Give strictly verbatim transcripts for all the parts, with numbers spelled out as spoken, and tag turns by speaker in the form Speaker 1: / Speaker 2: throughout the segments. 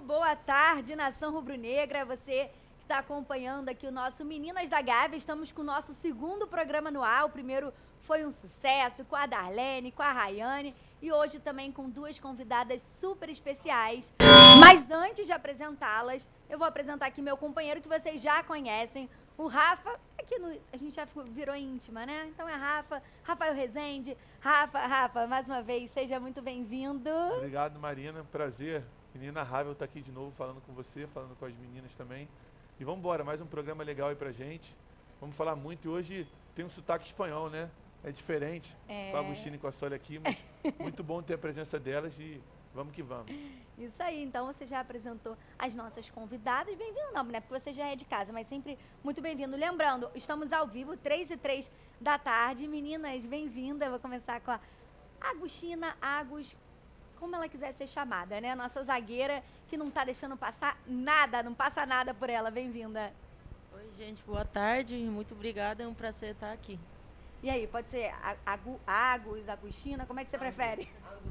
Speaker 1: boa tarde, nação rubro-negra. Você que está acompanhando aqui o nosso Meninas da Gávea. Estamos com o nosso segundo programa no ar. O primeiro foi um sucesso com a Darlene, com a Rayane. E hoje também com duas convidadas super especiais. Mas antes de apresentá-las, eu vou apresentar aqui meu companheiro que vocês já conhecem, o Rafa. Aqui no, a gente já ficou, virou íntima, né? Então é Rafa, Rafael Rezende. Rafa, Rafa, mais uma vez, seja muito bem-vindo.
Speaker 2: Obrigado, Marina. Prazer. Menina Ravel tá aqui de novo falando com você, falando com as meninas também. E vamos embora, mais um programa legal aí pra gente. Vamos falar muito. E hoje tem um sotaque espanhol, né? É diferente. É... Com a Agostina e com a Sônia aqui, mas muito bom ter a presença delas e vamos que vamos.
Speaker 1: Isso aí, então você já apresentou as nossas convidadas. Bem-vindo não, né? Porque você já é de casa, mas sempre muito bem-vindo. Lembrando, estamos ao vivo, três e três da tarde. Meninas, bem-vinda. Eu vou começar com a Agostina, Agus, como ela quiser ser chamada, né? Nossa zagueira que não tá deixando passar nada, não passa nada por ela. Bem-vinda.
Speaker 3: Oi, gente, boa tarde. Muito obrigada, é um prazer estar aqui.
Speaker 1: E aí, pode ser Agu, Agus, Agostina, como é que você prefere?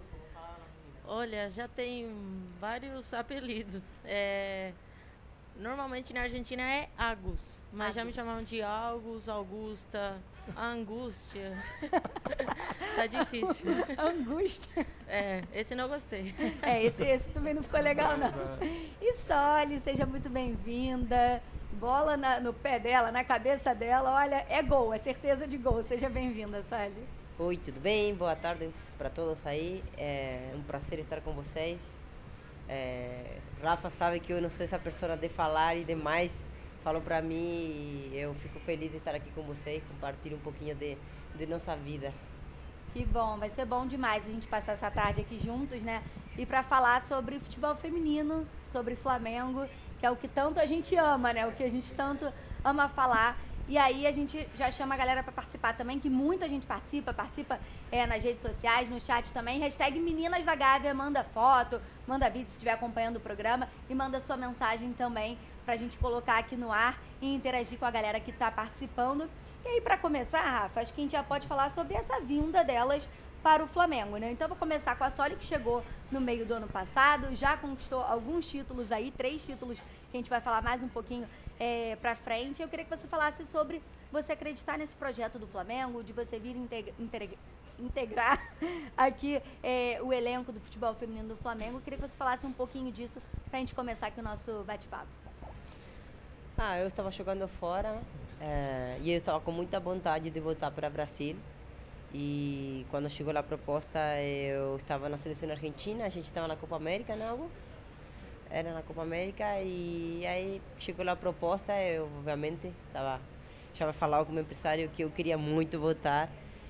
Speaker 3: Olha, já tem vários apelidos. É, normalmente na Argentina é Agus, mas Agus. Já me chamavam de Agus, Augusta, Angústia. Tá difícil.
Speaker 1: Angústia.
Speaker 3: É, esse não gostei.
Speaker 1: É, esse, esse também não ficou legal, não. E Soli, seja muito bem-vinda. Bola na, no pé dela, na cabeça dela, olha, é gol, é certeza de gol. Seja bem-vinda, Soli.
Speaker 4: Oi, tudo bem? Boa tarde para todos aí. É um prazer estar com vocês. É, Rafa sabe que eu não sou essa pessoa de falar e demais. Falou para mim e eu fico feliz de estar aqui com vocês, compartilhar um pouquinho de, de nossa vida.
Speaker 1: Que bom, vai ser bom demais a gente passar essa tarde aqui juntos, né? E para falar sobre futebol feminino, sobre Flamengo, que é o que tanto a gente ama, né? O que a gente tanto ama falar. E aí a gente já chama a galera para participar também, que muita gente participa, participa é, nas redes sociais, no chat também. Hashtag Meninas da Gávea, manda foto, manda vídeo se estiver acompanhando o programa e manda sua mensagem também pra gente colocar aqui no ar e interagir com a galera que tá participando. E aí, para começar, Rafa, acho que a gente já pode falar sobre essa vinda delas para o Flamengo, né? Então, vou começar com a Soli, que chegou no meio do ano passado, já conquistou alguns títulos aí, três títulos que a gente vai falar mais um pouquinho é, para frente. Eu queria que você falasse sobre você acreditar nesse projeto do Flamengo, de você vir integra integra integrar aqui é, o elenco do futebol feminino do Flamengo. Eu queria que você falasse um pouquinho disso para a gente começar aqui o nosso bate-papo.
Speaker 4: Ah, eu estava jogando fora é, e eu estava com muita vontade de voltar para o Brasil. E quando chegou a proposta, eu estava na seleção argentina, a gente estava na Copa América, não? Era na Copa América e aí chegou a proposta, eu obviamente estava já falava com o meu empresário que eu queria muito voltar.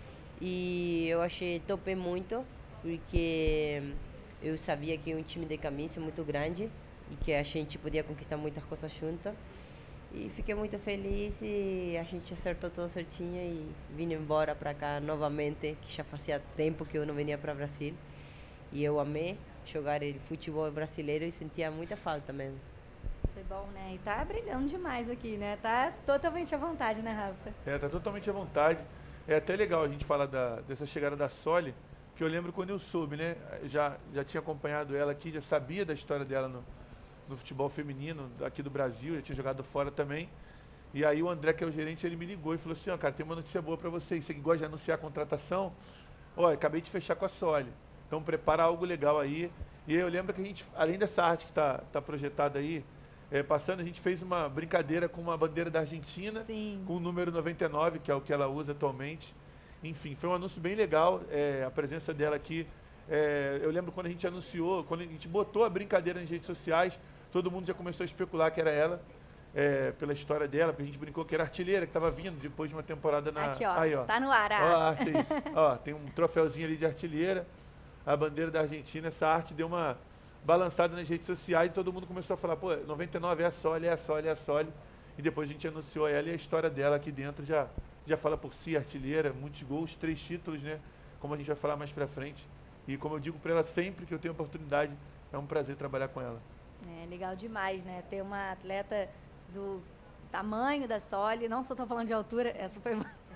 Speaker 4: E eu achei, topei muito, porque eu sabia que é um time de camisa muito grande e que a gente podia conquistar muitas coisas juntas. E fiquei muito feliz e a gente acertou tudo certinho e vim embora para cá novamente, que já fazia tempo que eu não vinha para o Brasil. E eu amei jogar futebol brasileiro e sentia muita falta mesmo.
Speaker 1: Foi bom, né? E tá brilhando demais aqui, né? Tá totalmente à vontade, né, Rafa?
Speaker 2: É, tá totalmente à vontade. É até legal a gente falar da, dessa chegada da Soli, que eu lembro quando eu soube, né? Já, já tinha acompanhado ela aqui, já sabia da história dela no no futebol feminino aqui do Brasil, já tinha jogado fora também. E aí o André, que é o gerente, ele me ligou e falou assim, ó, cara, tem uma notícia boa pra vocês, você que gosta de anunciar a contratação, olha, acabei de fechar com a Soli, então prepara algo legal aí. E eu lembro que a gente, além dessa arte que tá, tá projetada aí, é, passando, a gente fez uma brincadeira com uma bandeira da Argentina,
Speaker 1: Sim,
Speaker 2: com o número noventa e nove, que é o que ela usa atualmente. Enfim, foi um anúncio bem legal, é, a presença dela aqui. É, eu lembro quando a gente anunciou, quando a gente botou a brincadeira nas redes sociais, todo mundo já começou a especular que era ela, é, pela história dela, porque a gente brincou que era artilheira, que estava vindo depois de uma temporada na...
Speaker 1: aqui, ó,
Speaker 2: aí, ó.
Speaker 1: Tá no ar, a
Speaker 2: Ó, a
Speaker 1: arte.
Speaker 2: arte aí. Ó, tem um troféuzinho ali de artilheira, a bandeira da Argentina, essa arte deu uma balançada nas redes sociais e todo mundo começou a falar, pô, noventa e nove é a Soli, é a Soli, é a Soli. E depois a gente anunciou ela e a história dela aqui dentro já, já fala por si, artilheira, muitos gols, três títulos, né? Como a gente vai falar mais pra frente. E como eu digo pra ela sempre que eu tenho oportunidade, é um prazer trabalhar com ela.
Speaker 1: É legal demais, né? Ter uma atleta do tamanho da Soli, não só tô falando de altura, essa foi...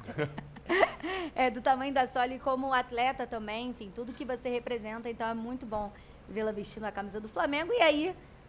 Speaker 1: é, do tamanho da Soli como atleta também, enfim, tudo que você representa, então é muito bom vê-la vestindo a camisa do Flamengo. E aí,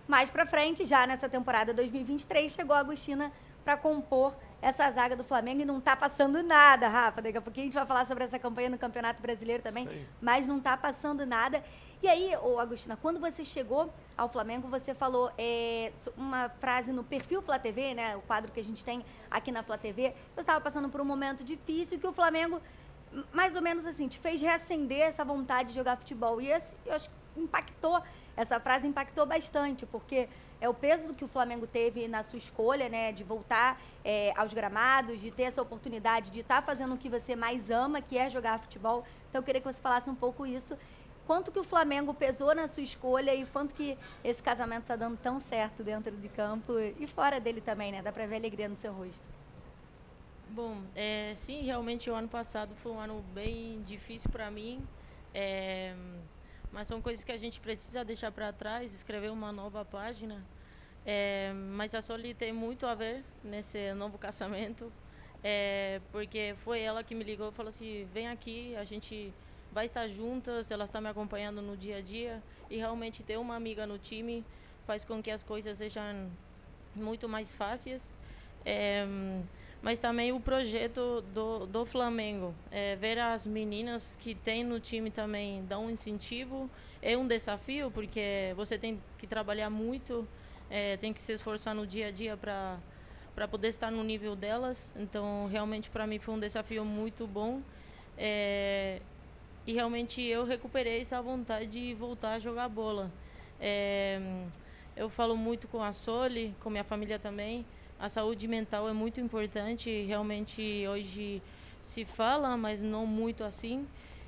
Speaker 1: mais pra frente, já nessa temporada dois mil e vinte e três, chegou a Agostina para compor essa zaga do Flamengo e não tá passando nada, Rafa. Daqui a pouquinho a gente vai falar sobre essa campanha no Campeonato Brasileiro também,
Speaker 2: Sim.
Speaker 1: mas não tá passando nada. E aí, ô Agostina, quando você chegou ao Flamengo, você falou é, uma frase no perfil Flá T V, né, o quadro que a gente tem aqui na Flá T V, você estava passando por um momento difícil que o Flamengo, mais ou menos assim, te fez reacender essa vontade de jogar futebol. E esse, eu acho que impactou, essa frase impactou bastante, porque é o peso que o Flamengo teve na sua escolha, né, de voltar é, aos gramados, de ter essa oportunidade de estar tá fazendo o que você mais ama, que é jogar futebol. Então eu queria que você falasse um pouco isso. Quanto que o Flamengo pesou na sua escolha e quanto que esse casamento está dando tão certo dentro de campo e fora dele também, né? Dá para ver a alegria no seu rosto.
Speaker 3: Bom, é, sim, realmente o ano passado foi um ano bem difícil para mim, é, mas são coisas que a gente precisa deixar para trás, escrever uma nova página. É, mas a Soli tem muito a ver nesse novo casamento, é, porque foi ela que me ligou e falou assim, vem aqui, a gente vai estar juntas, ela está me acompanhando no dia a dia, e realmente ter uma amiga no time faz com que as coisas sejam muito mais fáceis. É, mas também o projeto do, do Flamengo, é, ver as meninas que tem no time também dá um incentivo, é um desafio, porque você tem que trabalhar muito, é, tem que se esforçar no dia a dia para para poder estar no nível delas. Então realmente para mim foi um desafio muito bom, é, e realmente eu recuperei essa vontade de voltar a jogar bola. É, eu falo muito com a Soli, com minha família também. A saúde mental é muito importante, realmente hoje se fala, mas não muito assim.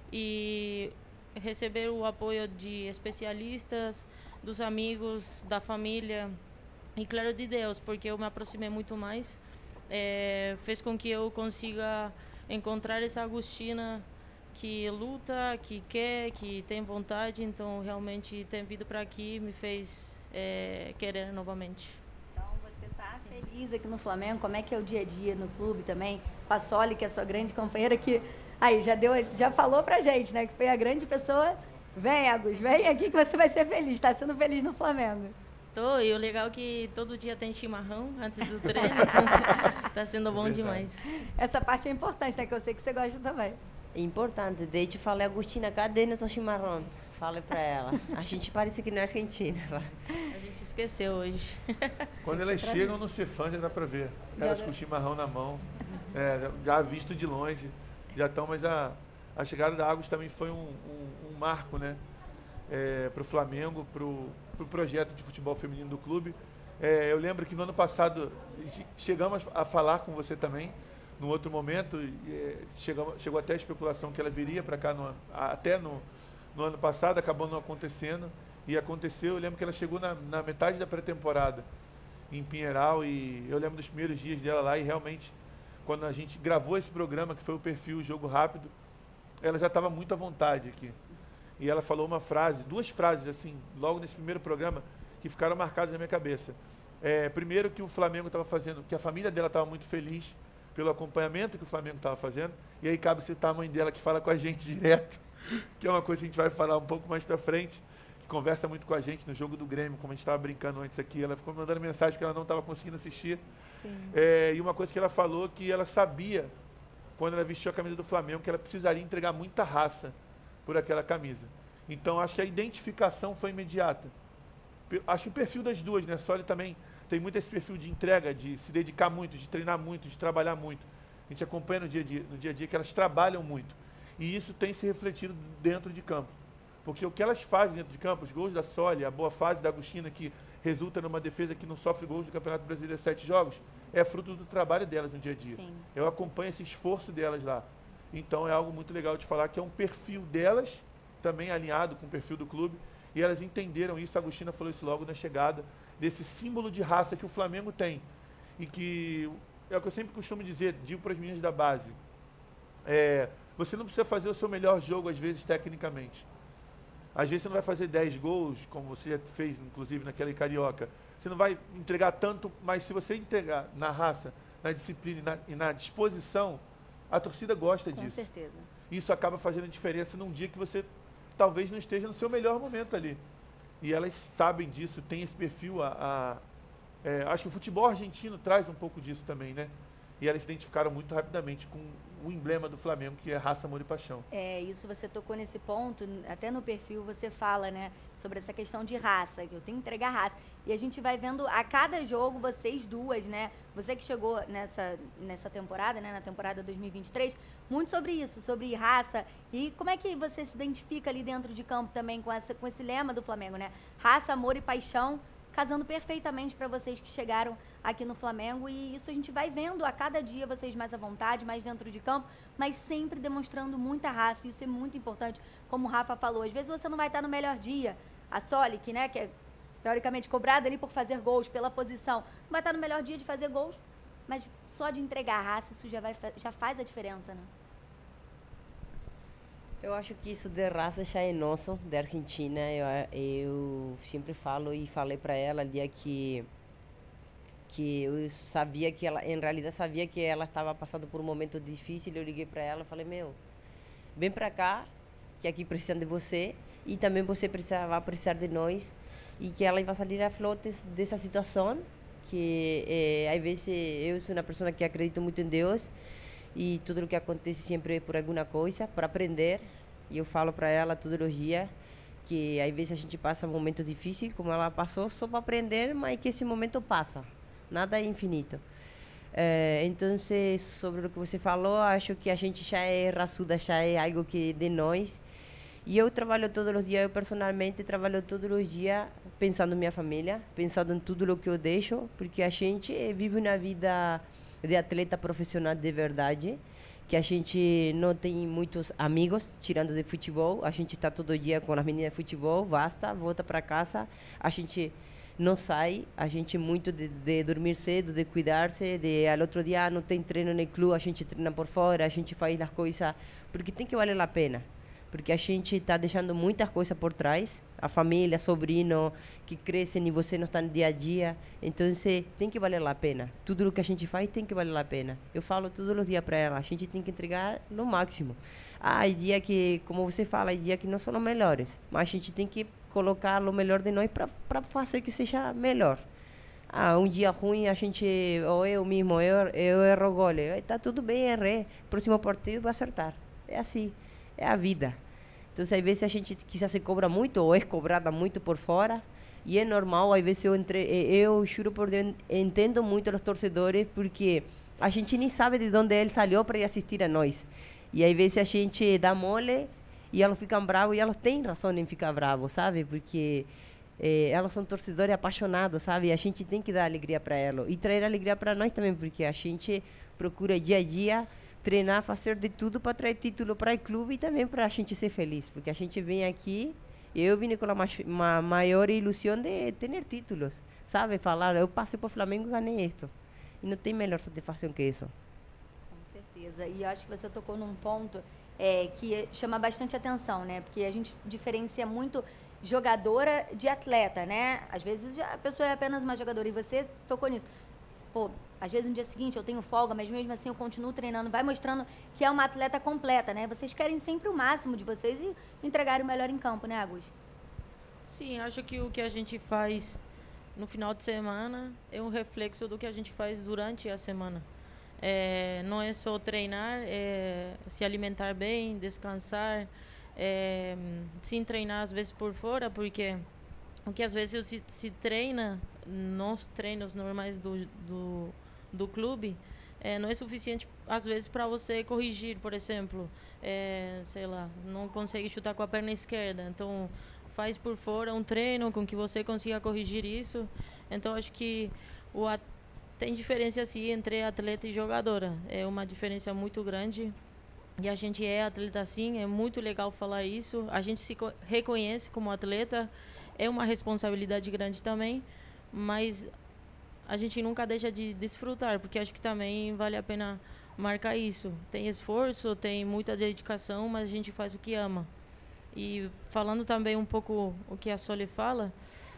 Speaker 3: E receber o apoio de especialistas, dos amigos, da família e, claro, de Deus, porque eu me aproximei muito mais, é, fez com que eu consiga encontrar essa Agostina que luta, que quer, que tem vontade. Então, realmente, ter vindo para aqui me fez é, querer novamente.
Speaker 1: Tá feliz aqui no Flamengo? Como é que é o dia a dia no clube também? Passoli, que é a sua grande companheira, que aí já deu, já falou pra gente, né? Que foi a grande pessoa. Vem, Agus, vem aqui que você vai ser feliz. Tá sendo feliz no Flamengo.
Speaker 3: Tô, e o legal é que todo dia tem chimarrão antes do treino, então tá sendo bom demais.
Speaker 1: Essa parte é importante, né? Que eu sei que você gosta também.
Speaker 4: É importante. Desde eu falei, Agostina, cadê nosso chimarrão? Fale pra ela. A gente parece que na Argentina.
Speaker 3: A gente esqueceu hoje.
Speaker 2: Quando elas chegam no Cefam, já dá pra ver. Elas com o chimarrão na mão, é, já visto de longe, já estão, mas a, a chegada da Agus também foi um, um, um marco, né? É, para o Flamengo, para o pro projeto de futebol feminino do clube. É, eu lembro que no ano passado chegamos a falar com você também, num outro momento, é, chegamos, chegou até a especulação que ela viria para cá no, até no No ano passado, acabou não acontecendo, e aconteceu. Eu lembro que ela chegou na, na metade da pré-temporada em Pinheiral, e eu lembro dos primeiros dias dela lá, e realmente, quando a gente gravou esse programa, que foi o perfil Jogo Rápido, ela já estava muito à vontade aqui. E ela falou uma frase, duas frases, assim, logo nesse primeiro programa, que ficaram marcadas na minha cabeça. É, primeiro, que o Flamengo estava fazendo, que a família dela estava muito feliz pelo acompanhamento que o Flamengo estava fazendo, e aí cabe citar a mãe dela, que fala com a gente direto, que é uma coisa que a gente vai falar um pouco mais pra frente, que conversa muito com a gente no jogo do Grêmio, como a gente estava brincando antes aqui. Ela ficou mandando mensagem que ela não estava conseguindo assistir. É, e uma coisa que ela falou, que ela sabia, quando ela vestiu a camisa do Flamengo, que ela precisaria entregar muita raça por aquela camisa. Então, acho que a identificação foi imediata. Acho que o perfil das duas, né? Soli também tem muito esse perfil de entrega, de se dedicar muito, de treinar muito, de trabalhar muito. A gente acompanha no dia a dia, no dia a dia que elas trabalham muito. E isso tem se refletido dentro de campo. Porque o que elas fazem dentro de campo, os gols da Soli, a boa fase da Agostina, que resulta numa defesa que não sofre gols do Campeonato Brasileiro sete jogos, é fruto do trabalho delas no dia a dia. Sim. Eu acompanho esse esforço delas lá. Então é algo muito legal de falar, que é um perfil delas, também alinhado com o perfil do clube, e elas entenderam isso. A Agostina falou isso logo na chegada, desse símbolo de raça que o Flamengo tem. E que, é o que eu sempre costumo dizer, digo para as meninas da base, é... você não precisa fazer o seu melhor jogo, às vezes, tecnicamente. Às vezes você não vai fazer dez gols, como você fez, inclusive, naquela Carioca. Você não vai entregar tanto, mas se você entregar na raça, na disciplina e na, e na disposição, a torcida gosta disso.
Speaker 1: Com certeza.
Speaker 2: Isso acaba fazendo diferença num dia que você talvez não esteja no seu melhor momento ali. e elas sabem disso, tem esse perfil. A, a, é, acho que o futebol argentino traz um pouco disso também, né? E elas se identificaram muito rapidamente com o emblema do Flamengo, que é raça, amor e paixão.
Speaker 1: É, isso você tocou nesse ponto, até no perfil você fala, né, sobre essa questão de raça, que eu tenho que entregar raça. E a gente vai vendo a cada jogo, vocês duas, né, você que chegou nessa, nessa temporada, né, na temporada dois mil e vinte e três, muito sobre isso, sobre raça. E como é que você se identifica ali dentro de campo também com, essa, com esse lema do Flamengo, né? Raça, amor e paixão, casando perfeitamente para vocês que chegaram aqui no Flamengo, e isso a gente vai vendo a cada dia vocês mais à vontade, mais dentro de campo, mas sempre demonstrando muita raça, e isso é muito importante, como o Rafa falou, às vezes você não vai estar no melhor dia, a Soli, que, né, que é teoricamente cobrada ali por fazer gols, pela posição, não vai estar no melhor dia de fazer gols, mas só de entregar a raça, isso já, vai, já faz a diferença, né?
Speaker 4: Eu acho que isso de raça já é nosso, da Argentina. Eu, eu sempre falo e falei para ela no dia que que eu sabia que ela, em realidade sabia que ela estava passando por um momento difícil. Eu liguei para ela e falei, meu, vem para cá, que aqui precisam de você e também você precisa, vai precisar de nós, e que ela vai sair a flote dessa situação, que eh, às vezes eu sou uma pessoa que acredito muito em Deus, e tudo o que acontece sempre é por alguma coisa, para aprender. E eu falo para ela todos os dias que às vezes a gente passa um momento difícil, como ela passou, só para aprender, mas que esse momento passa. Nada é infinito. É, então, sobre o que você falou, acho que a gente já é raçuda, já é algo que de nós. E eu trabalho todos os dias, eu personalmente trabalho todos os dias pensando em minha família, pensando em tudo o que eu deixo, porque a gente vive uma vida de atleta profissional de verdade, que a gente não tem muitos amigos, tirando de futebol. A gente está todo dia com as meninas de futebol, basta, volta para casa. A gente não sai, a gente muito de, de dormir cedo, de cuidar-se, de ao outro dia não tem treino no clube, a gente treina por fora, a gente faz as coisas, porque tem que valer a pena. Porque a gente está deixando muitas coisas por trás, a família, sobrinho, que crescem e você não está no dia a dia. Então, tem que valer a pena. Tudo o que a gente faz tem que valer a pena. Eu falo todos os dias para ela, a gente tem que entregar no máximo. Ah, há dia que, como você fala, há dia que não são os melhores, mas a gente tem que colocar o melhor de nós para fazer que seja melhor. Ah, um dia ruim, a gente, ou eu mesmo, eu, eu erro gol. Está tudo bem, errei. Próximo partido vou acertar. É assim. É a vida. Então, às vezes a gente quizás se cobra muito ou é cobrada muito por fora, e é normal. Às vezes eu entre, eu juro por Deus, entendo muito os torcedores, porque a gente nem sabe de onde ele saiu para ir assistir a nós. E às vezes a gente dá mole e elas ficam bravos, e elas têm razão em ficar bravos, sabe? Porque eh, elas são torcedores apaixonados, sabe? E a gente tem que dar alegria para elas e trazer alegria para nós também, porque a gente procura dia a dia treinar, fazer de tudo para trazer título para o clube e também para a gente ser feliz, porque a gente vem aqui, eu vim com a ma ma maior ilusão de ter títulos, sabe? Falar, eu passei para o Flamengo e ganhei isto. E não tem melhor satisfação que isso.
Speaker 1: Com certeza. E eu acho que você tocou num ponto é, que chama bastante atenção, né? Porque a gente diferencia muito jogadora de atleta, né? Às vezes a pessoa é apenas uma jogadora, e você tocou nisso. Pô, às vezes no dia seguinte eu tenho folga, mas mesmo assim eu continuo treinando, vai mostrando que é uma atleta completa, né? Vocês querem sempre o máximo de vocês e entregar o melhor em campo, né, Agus?
Speaker 3: Sim, acho que o que a gente faz no final de semana é um reflexo do que a gente faz durante a semana. É, não é só treinar, é se alimentar bem, descansar, é, sim treinar às vezes por fora, porque o que às vezes se, se treina nos treinos normais do, do, do clube, é, não é suficiente às vezes para você corrigir, por exemplo, é, sei lá, não consegue chutar com a perna esquerda, então faz por fora um treino com que você consiga corrigir isso. Então acho que o at tem diferença assim entre atleta e jogadora, é uma diferença muito grande, e a gente é atleta sim, é muito legal falar isso, a gente se reconhece como atleta, é uma responsabilidade grande também, mas a gente nunca deixa de desfrutar, porque acho que também vale a pena marcar isso. Tem esforço, tem muita dedicação, mas a gente faz o que ama. E falando também um pouco o que a Soli fala,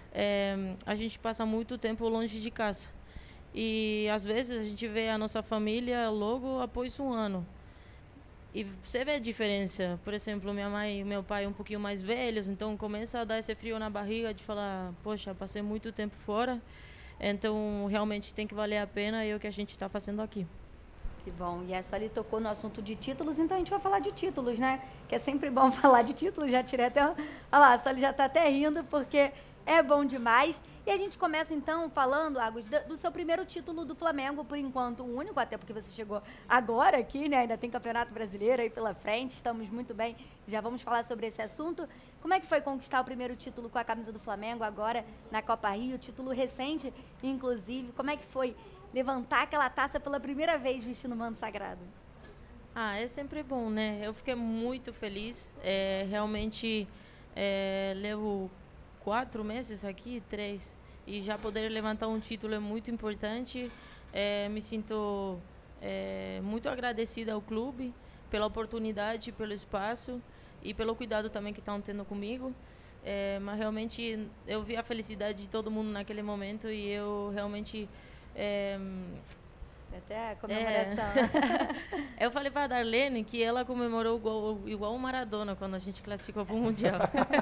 Speaker 3: é, a gente passa muito tempo longe de casa. E às vezes a gente vê a nossa família logo após um ano. E você vê a diferença. Por exemplo, minha mãe e meu pai um pouquinho mais velhos, então começa a dar esse frio na barriga de falar, poxa, passei muito tempo fora, então realmente tem que valer a pena e é o que a gente está fazendo aqui.
Speaker 1: Que bom. E a Soli tocou no assunto de títulos, então a gente vai falar de títulos, né? Que é sempre bom falar de títulos, já tirei até... Olha lá, a Soli já está até rindo, porque é bom demais. E a gente começa, então, falando, Agus, do seu primeiro título do Flamengo, por enquanto o único, até porque você chegou agora aqui, né? Ainda tem Campeonato Brasileiro aí pela frente, estamos muito bem, já vamos falar sobre esse assunto. Como é que foi conquistar o primeiro título com a camisa do Flamengo agora na Copa Rio, título recente, inclusive? Como é que foi levantar aquela taça pela primeira vez vestindo o manto sagrado?
Speaker 3: Ah, é sempre bom, né? Eu fiquei muito feliz, é, realmente é, levo quatro meses aqui, três, e já poder levantar um título é muito importante. É, me sinto é, muito agradecida ao clube pela oportunidade, pelo espaço e pelo cuidado também que estão tendo comigo. É, mas realmente eu vi a felicidade de todo mundo naquele momento e eu realmente... É,
Speaker 1: até a comemoração.
Speaker 3: É. Eu falei para a Darlene que ela comemorou o gol igual o Maradona quando a gente classificou para o Mundial.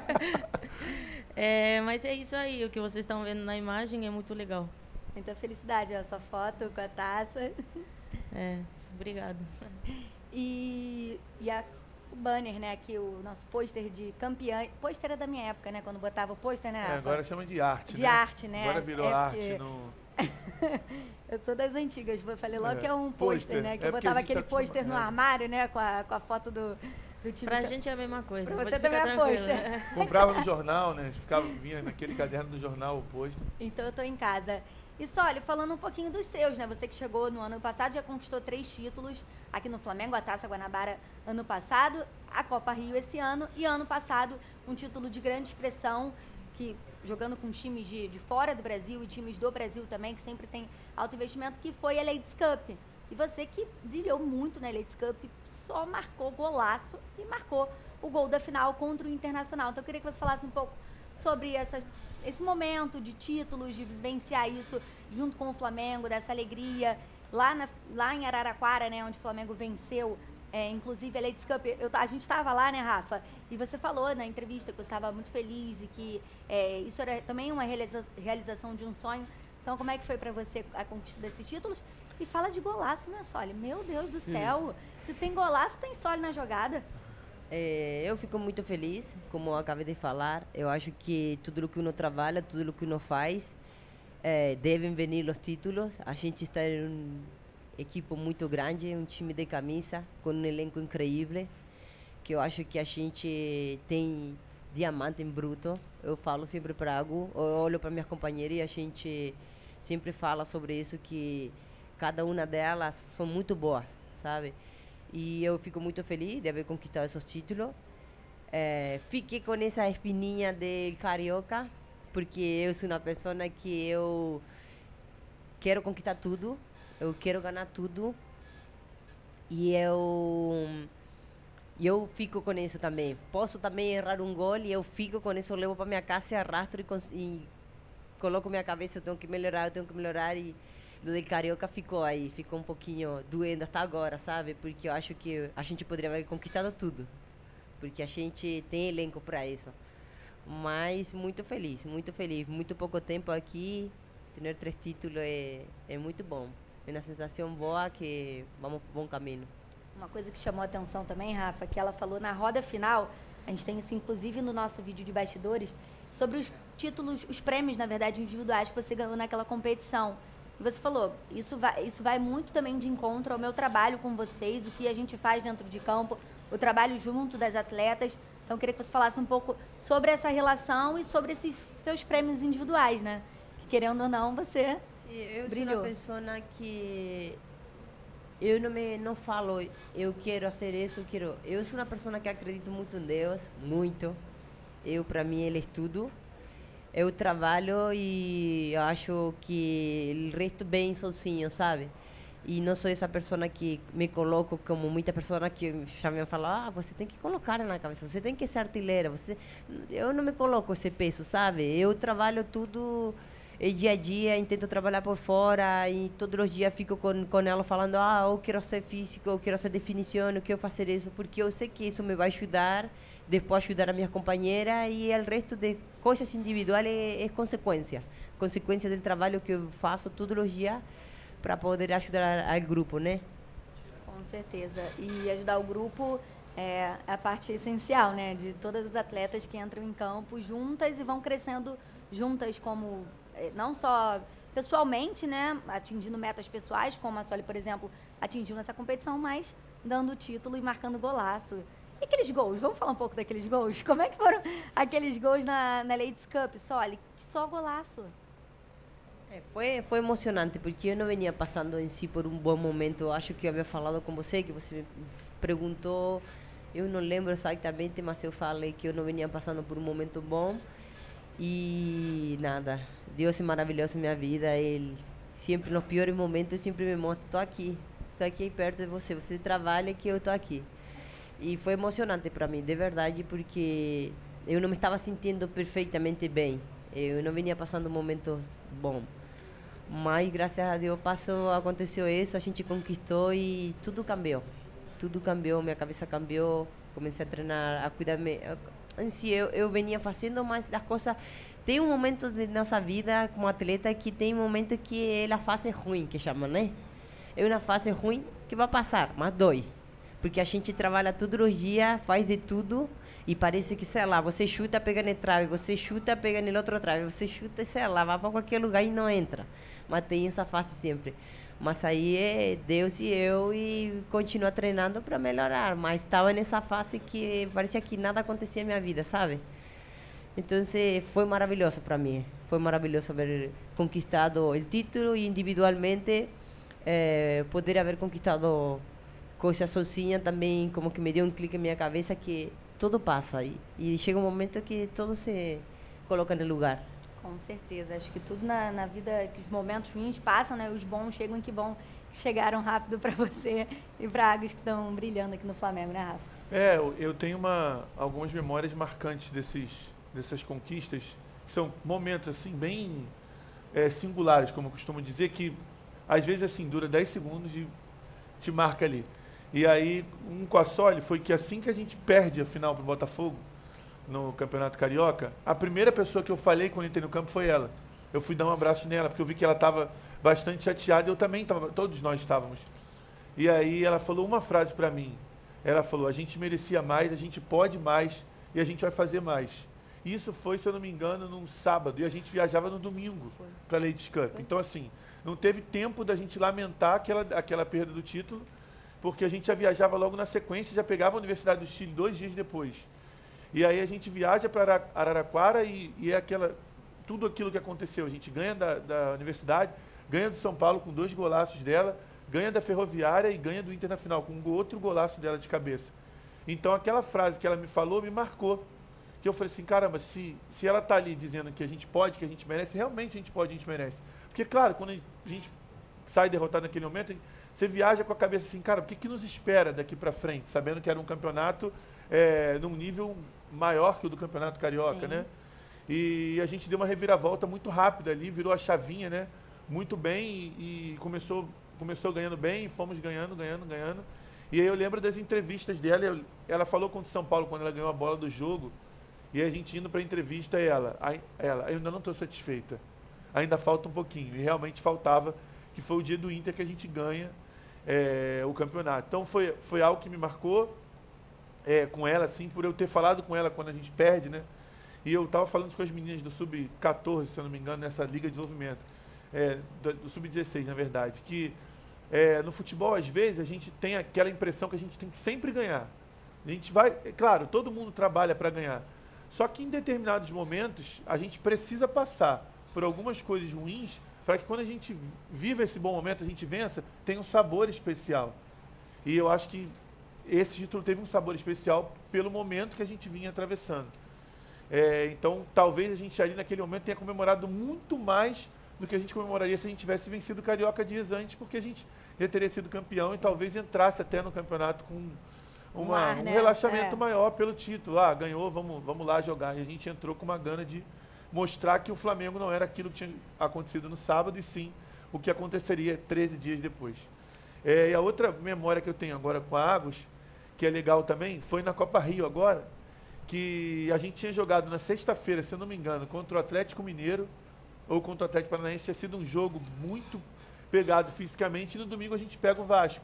Speaker 3: É, mas é isso aí, o que vocês estão vendo na imagem é muito legal.
Speaker 1: Muita felicidade, a sua foto com a taça.
Speaker 3: É, obrigado.
Speaker 1: E, e a, o banner, né, aqui, o nosso pôster de campeã. Pôster é da minha época, né, quando botava o pôster, né, Rafa?
Speaker 2: É, agora chama de arte,
Speaker 1: de
Speaker 2: né?
Speaker 1: De arte, né?
Speaker 2: Agora virou
Speaker 1: é
Speaker 2: arte.
Speaker 1: porque...
Speaker 2: No...
Speaker 1: Eu sou das antigas, eu falei logo
Speaker 2: é.
Speaker 1: que é um pôster, né? Que
Speaker 2: é
Speaker 1: eu botava aquele
Speaker 2: tá
Speaker 1: pôster no
Speaker 2: é.
Speaker 1: armário, né? Com a, com a foto do, do time.
Speaker 3: Pra gente é a mesma coisa.
Speaker 1: Pra você também é pôster.
Speaker 2: Comprava no jornal, né? Ficava, vinha naquele caderno do jornal o pôster.
Speaker 1: Então eu tô em casa. E só, olha, falando um pouquinho dos seus, né? Você que chegou no ano passado, já conquistou três títulos aqui no Flamengo, a Taça Guanabara ano passado, a Copa Rio esse ano e ano passado um título de grande expressão, que jogando com times de, de fora do Brasil e times do Brasil também, que sempre tem alto investimento, que foi a Ladies Cup. E você que brilhou muito na Ladies Cup, só marcou golaço e marcou o gol da final contra o Internacional. Então eu queria que você falasse um pouco sobre essas, esse momento de títulos, de vivenciar isso junto com o Flamengo, dessa alegria lá, na, lá em Araraquara, né, onde o Flamengo venceu, é, inclusive a Ladies Cup. Eu, a gente estava lá, né, Rafa? E você falou na entrevista que você estava muito feliz e que é, isso era também uma realiza realização de um sonho. Então, como é que foi para você a conquista desses títulos? E fala de golaço, né, Soli? Meu Deus do céu! Hum. Se tem golaço, tem Soli na jogada.
Speaker 4: É, eu fico muito feliz, como eu acabei de falar. Eu acho que tudo o que uno trabalha, tudo o que uno faz, é, devem vir os títulos. A gente está em um equipe muito grande, um time de camisa, com um elenco incrível, que eu acho que a gente tem diamante em bruto. Eu falo sempre para algo, eu olho para minhas companheiras e a gente sempre fala sobre isso, que cada uma delas são muito boas, sabe? E eu fico muito feliz de haver conquistado esses títulos. É, fiquei com essa espininha de carioca, porque eu sou uma pessoa que eu quero conquistar tudo, eu quero ganhar tudo. E eu, eu fico com isso também. Posso também errar um gol e eu fico com isso, eu levo para minha casa e arrastro e, e coloco minha cabeça, eu tenho que melhorar, eu tenho que melhorar. E do de carioca ficou aí, ficou um pouquinho doendo até agora, sabe? Porque eu acho que a gente poderia haver conquistado tudo, porque a gente tem elenco para isso. Mas muito feliz, muito feliz. Muito pouco tempo aqui, ter três títulos é, é muito bom. É uma sensação boa, que vamos por bom caminho.
Speaker 1: Uma coisa que chamou a atenção também, Rafa, que ela falou na roda final, a gente tem isso inclusive no nosso vídeo de bastidores, sobre os títulos, os prêmios, na verdade, individuais que você ganhou naquela competição. E você falou, isso vai, isso vai muito também de encontro ao meu trabalho com vocês, o que a gente faz dentro de campo, o trabalho junto das atletas. Então, eu queria que você falasse um pouco sobre essa relação e sobre esses seus prêmios individuais, né? Que, querendo ou não, você
Speaker 4: Sim, eu
Speaker 1: brilhou.
Speaker 4: sou uma pessoa que eu não me não falo, eu quero fazer isso, eu quero. Eu sou uma pessoa que acredito muito em Deus, muito. Eu, para mim, Ele é tudo. Eu trabalho e eu acho que o resto vem sozinho, sabe? E não sou essa pessoa que me coloco como muita pessoa que já me fala, ah, você tem que colocar na cabeça, você tem que ser artilheira. Você... Eu não me coloco esse peso, sabe? Eu trabalho tudo, e dia a dia tento trabalhar por fora e todos os dias fico com, com ela falando, ah, eu quero ser físico, eu quero ser definição, eu quero fazer isso, porque eu sei que isso me vai ajudar, depois ajudar a minha companheira e o resto de coisas individuais é, é consequência, consequência do trabalho que eu faço todos os dias para poder ajudar ao grupo, né?
Speaker 1: Com certeza. E ajudar o grupo é a parte essencial, né? De todas as atletas que entram em campo juntas e vão crescendo juntas como, não só pessoalmente, né? Atingindo metas pessoais, como a Soli, por exemplo, atingiu nessa competição, mas dando título e marcando golaço. E aqueles gols? Vamos falar um pouco daqueles gols? Como é que foram aqueles gols na, na Ladies Cup, Soli? Só golaço.
Speaker 4: É, foi, foi emocionante, porque eu não vinha passando em si por um bom momento. Eu acho que eu havia falado com você, que você me perguntou, eu não lembro exatamente, mas eu falei que eu não vinha passando por um momento bom. E nada, Deus é maravilhoso na minha vida. Ele sempre, nos piores momentos, sempre me mostra, estou aqui, estou aqui perto de você, você trabalha que eu estou aqui. E foi emocionante para mim, de verdade, porque eu não me estava sentindo perfeitamente bem. Eu não vinha passando momentos bons. Mas, graças a Deus, passou, aconteceu isso, a gente conquistou e tudo cambiou. Tudo cambiou, minha cabeça cambiou, comecei a treinar, a cuidar. Em si, eu, eu vinha fazendo, mas as coisas... Tem um momento de nossa vida, como atleta, que tem um momento que é a fase ruim, que chama, né? É uma fase ruim que vai passar, mas dói. Porque a gente trabalha todos os dias, faz de tudo, e parece que, sei lá, você chuta, pega na trave, você chuta, pega no outro trave, você chuta, sei lá, vai para qualquer lugar e não entra. Mas tem essa fase sempre. Mas aí é Deus e eu e continuar treinando para melhorar. Mas estava nessa fase que parecia que nada acontecia na minha vida, sabe? Então foi maravilhoso para mim. Foi maravilhoso haver conquistado o título e individualmente eh, poder haver conquistado coisas sozinha também, como que me deu um clique na minha cabeça que tudo passa e, e chega um momento que tudo se coloca no lugar.
Speaker 1: Com certeza, acho que tudo na, na vida, que os momentos ruins passam, né? Os bons chegam e que bom que chegaram rápido para você e para Águas que estão brilhando aqui no Flamengo, né, Rafa?
Speaker 2: É, eu, eu tenho uma, algumas memórias marcantes desses, dessas conquistas, que são momentos assim bem é, singulares, como eu costumo dizer, que às vezes assim dura dez segundos e te marca ali. E aí, um com a Soli foi que assim que a gente perde a final pro Botafogo, no Campeonato Carioca, a primeira pessoa que eu falei quando entrei no campo foi ela. Eu fui dar um abraço nela, porque eu vi que ela estava bastante chateada, e eu também estava, todos nós estávamos. E aí ela falou uma frase para mim. Ela falou, a gente merecia mais, a gente pode mais, e a gente vai fazer mais. E isso foi, se eu não me engano, num sábado, e a gente viajava no domingo para a Ladies Cup. Então, assim, não teve tempo da gente lamentar aquela, aquela perda do título, porque a gente já viajava logo na sequência, já pegava a Universidade do Chile dois dias depois. E aí a gente viaja para Araraquara e, e é aquela, tudo aquilo que aconteceu. A gente ganha da, da Universidade, ganha do São Paulo com dois golaços dela, ganha da Ferroviária e ganha do Inter na final, com outro golaço dela de cabeça. Então aquela frase que ela me falou me marcou. Que eu falei assim, caramba, se, se ela está ali dizendo que a gente pode, que a gente merece, realmente a gente pode, a gente merece. Porque, claro, quando a gente sai derrotado naquele momento, você viaja com a cabeça assim, cara, o que, que nos espera daqui para frente? Sabendo que era um campeonato é, num nível maior que o do Campeonato Carioca,
Speaker 1: Sim.
Speaker 2: né? E a gente deu uma reviravolta muito rápida ali, virou a chavinha, né? Muito bem e, e começou, começou ganhando bem, fomos ganhando, ganhando, ganhando. E aí eu lembro das entrevistas dela, eu, ela falou contra o São Paulo quando ela ganhou a bola do jogo, e a gente indo para a entrevista, ela, aí, ela, eu ainda não estou satisfeita, ainda falta um pouquinho, e realmente faltava, que foi o dia do Inter que a gente ganha é, o campeonato. Então foi, foi algo que me marcou, É, com ela, assim, por eu ter falado com ela quando a gente perde, né? E eu estava falando com as meninas do sub quatorze, se eu não me engano, nessa Liga de Desenvolvimento, é, do, do sub dezesseis, na verdade, que é, no futebol, às vezes, a gente tem aquela impressão que a gente tem que sempre ganhar. A gente vai, é claro, todo mundo trabalha para ganhar, só que em determinados momentos, a gente precisa passar por algumas coisas ruins para que quando a gente viva esse bom momento, a gente vença, tenha um sabor especial. E eu acho que esse título teve um sabor especial pelo momento que a gente vinha atravessando. É, então, talvez a gente ali naquele momento tenha comemorado muito mais do que a gente comemoraria se a gente tivesse vencido o Carioca dias antes, porque a gente já teria sido campeão e talvez entrasse até no campeonato com uma, um, ar, né? um relaxamento é. maior pelo título. Ah, ganhou, vamos, vamos lá jogar. E a gente entrou com uma gana de mostrar que o Flamengo não era aquilo que tinha acontecido no sábado, e sim o que aconteceria treze dias depois. É, e a outra memória que eu tenho agora com a Águas, que é legal também, foi na Copa Rio agora, que a gente tinha jogado na sexta-feira, se eu não me engano, contra o Atlético Mineiro, ou contra o Atlético Paranaense, tinha sido um jogo muito pegado fisicamente, e no domingo a gente pega o Vasco.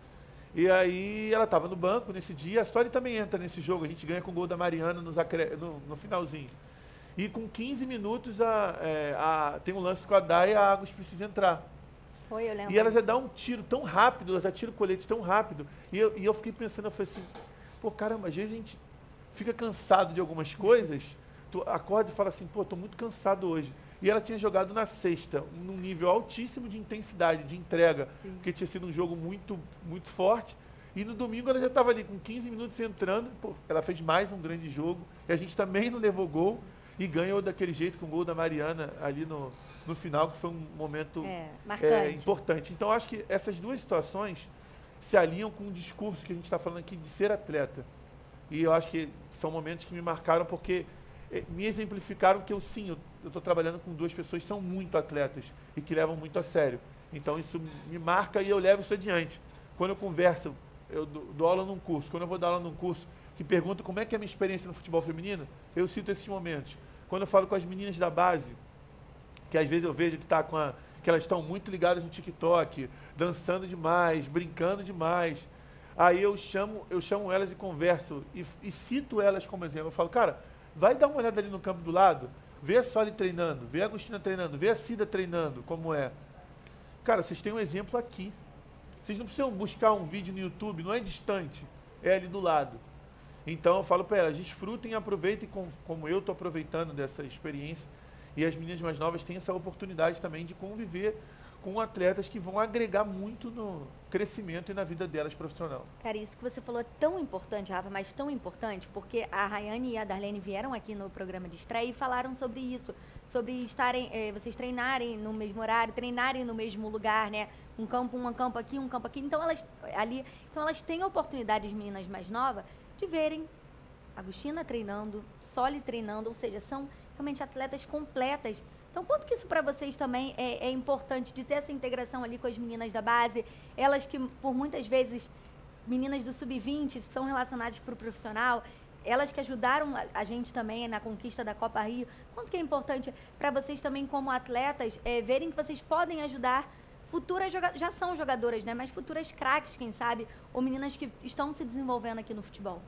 Speaker 2: E aí ela estava no banco nesse dia, a Soli também entra nesse jogo, a gente ganha com o gol da Mariana nos acre... no, no finalzinho. E com quinze minutos a, é, a, tem um lance com a Day e a Águas precisa entrar.
Speaker 1: Foi, eu lembro.
Speaker 2: E ela já dá um tiro tão rápido, ela já tira o colete tão rápido. E eu, e eu fiquei pensando, eu falei assim, pô, caramba, às vezes a gente fica cansado de algumas coisas, tu acorda e fala assim, pô, tô muito cansado hoje. E ela tinha jogado na sexta, num nível altíssimo de intensidade, de entrega, Sim. porque tinha sido um jogo muito, muito forte. E no domingo ela já estava ali com quinze minutos entrando, pô, ela fez mais um grande jogo, e a gente também não levou gol, e ganhou daquele jeito com o gol da Mariana ali no, no final, que foi um momento
Speaker 1: é,
Speaker 2: é, importante. Então, acho que essas duas situações se alinham com o discurso que a gente está falando aqui de ser atleta. E eu acho que são momentos que me marcaram porque é, me exemplificaram que eu, sim, eu estou trabalhando com duas pessoas que são muito atletas e que levam muito a sério. Então, isso me marca e eu levo isso adiante. Quando eu converso, eu dou, dou aula num curso, quando eu vou dar aula num curso que pergunta como é que é a minha experiência no futebol feminino, eu cito esses momentos. Quando eu falo com as meninas da base, que às vezes eu vejo que, tá com a, que elas estão muito ligadas no TikTok, dançando demais, brincando demais, aí eu chamo, eu chamo elas e converso e, e cito elas como exemplo. Eu falo, cara, vai dar uma olhada ali no campo do lado, vê a Soli treinando, vê a Agostina treinando, vê a Cida treinando, como é. Cara, vocês têm um exemplo aqui. Vocês não precisam buscar um vídeo no YouTube, não é distante, é ali do lado. Então eu falo para elas, desfrutem e aproveitem com, como eu estou aproveitando dessa experiência. E as meninas mais novas têm essa oportunidade também de conviver com atletas que vão agregar muito no crescimento e na vida delas profissional.
Speaker 1: Cara, isso que você falou é tão importante, Rafa, mas tão importante, porque a Rayane e a Darlene vieram aqui no programa de estreia e falaram sobre isso, sobre estarem, eh, vocês treinarem no mesmo horário, treinarem no mesmo lugar, né? Um campo, um campo aqui, um campo aqui. Então elas ali, então elas têm a oportunidade, as meninas mais novas, de verem a Agostina treinando, Soli treinando, ou seja, são realmente atletas completas. Então, quanto que isso para vocês também é, é importante de ter essa integração ali com as meninas da base, elas que por muitas vezes, meninas do sub vinte, são relacionadas para o profissional, elas que ajudaram a, a gente também na conquista da Copa Rio, quanto que é importante para vocês também como atletas, é, verem que vocês podem ajudar futuras, já são jogadoras, né? Mas futuras craques, quem sabe, ou meninas que estão se desenvolvendo aqui no futebol.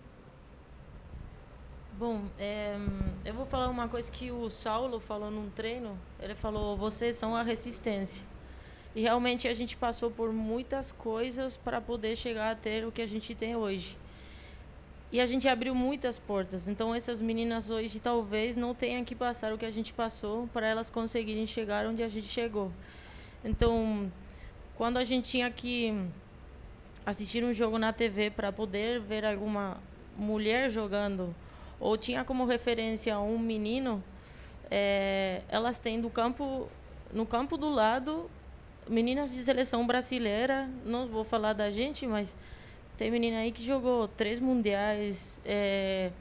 Speaker 3: Bom, é, eu vou falar uma coisa que o Saulo falou num treino. Ele falou, vocês são a resistência. E realmente a gente passou por muitas coisas para poder chegar a ter o que a gente tem hoje. E a gente abriu muitas portas. Então essas meninas hoje talvez não tenham que passar o que a gente passou para elas conseguirem chegar onde a gente chegou. Então, quando a gente tinha que assistir um jogo na T V para poder ver alguma mulher jogando, ou tinha como referência um menino, é, elas têm do campo, no campo do lado, meninas de seleção brasileira, não vou falar da gente, mas tem menina aí que jogou três mundiais, é,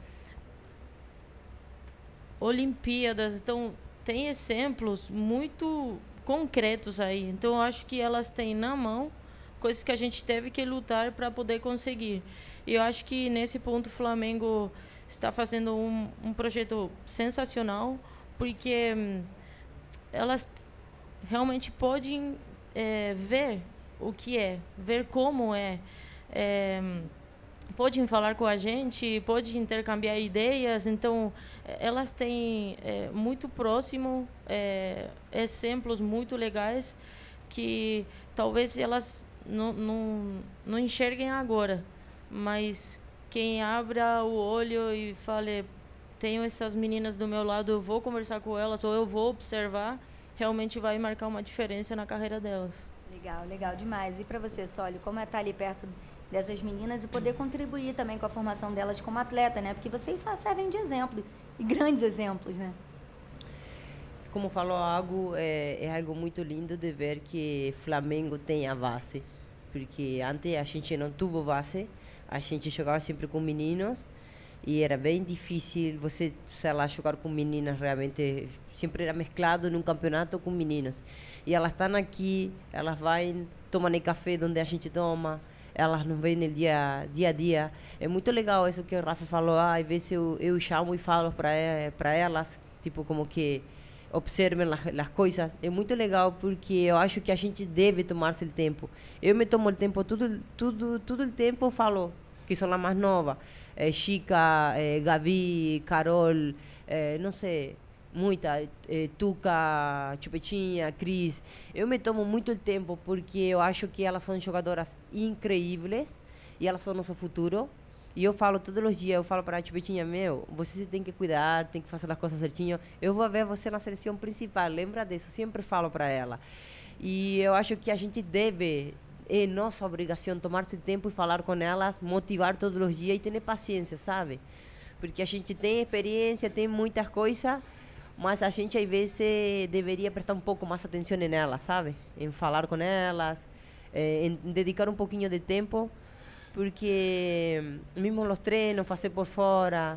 Speaker 3: Olimpíadas, então tem exemplos muito concretos aí. Então eu acho que elas têm na mão coisas que a gente teve que lutar para poder conseguir. E eu acho que nesse ponto o Flamengo está fazendo um, um projeto sensacional, porque hum, elas realmente podem é, ver o que é, ver como é, é, podem falar com a gente, podem intercambiar ideias. Então elas têm é, muito próximo é, exemplos muito legais que talvez elas não, não, não enxerguem agora, mas quem abra o olho e fale, tenho essas meninas do meu lado, eu vou conversar com elas ou eu vou observar, realmente vai marcar uma diferença na carreira delas.
Speaker 1: Legal, legal demais. E para você, Soli, como é estar ali perto dessas meninas e poder contribuir também com a formação delas como atleta, né? Porque vocês só servem de exemplo, e grandes exemplos, né?
Speaker 4: Como falou algo, é, é algo muito lindo de ver que Flamengo tem a base, porque antes a gente não teve base, a gente jogava sempre com meninos E era bem difícil você, sei lá, jogar com meninas realmente. Sempre era mesclado num campeonato com meninos. E elas estão aqui, elas vão, tomam café onde a gente toma, elas nos veem no dia, dia a dia. É muito legal isso que o Rafa falou. Ah, às vezes eu, eu chamo e falo para elas, tipo, como que observem as, as coisas. É muito legal porque eu acho que a gente deve tomar-se o tempo. Eu me tomo o tempo, tudo, tudo, tudo o tempo eu falo, que sou a mais nova. É, Chica, é, Gabi, Carol, é, não sei, muita, é, Tuca, Chupetinha, Cris. Eu me tomo muito tempo porque eu acho que elas são jogadoras incríveis e elas são nosso futuro. E eu falo todos os dias, eu falo para a Chupetinha, meu, você tem que cuidar, tem que fazer as coisas certinho. Eu vou ver você na seleção principal, lembra disso, eu sempre falo para ela. E eu acho que a gente deve, é nossa obrigação, tomar-se tempo e falar com elas, motivar todos os dias e ter paciência, sabe? Porque a gente tem experiência, tem muitas coisas, mas a gente às vezes deveria prestar um pouco mais atenção nelas, sabe? Em falar com elas, é, em dedicar um pouquinho de tempo, porque mesmo os treinos, fazer por fora,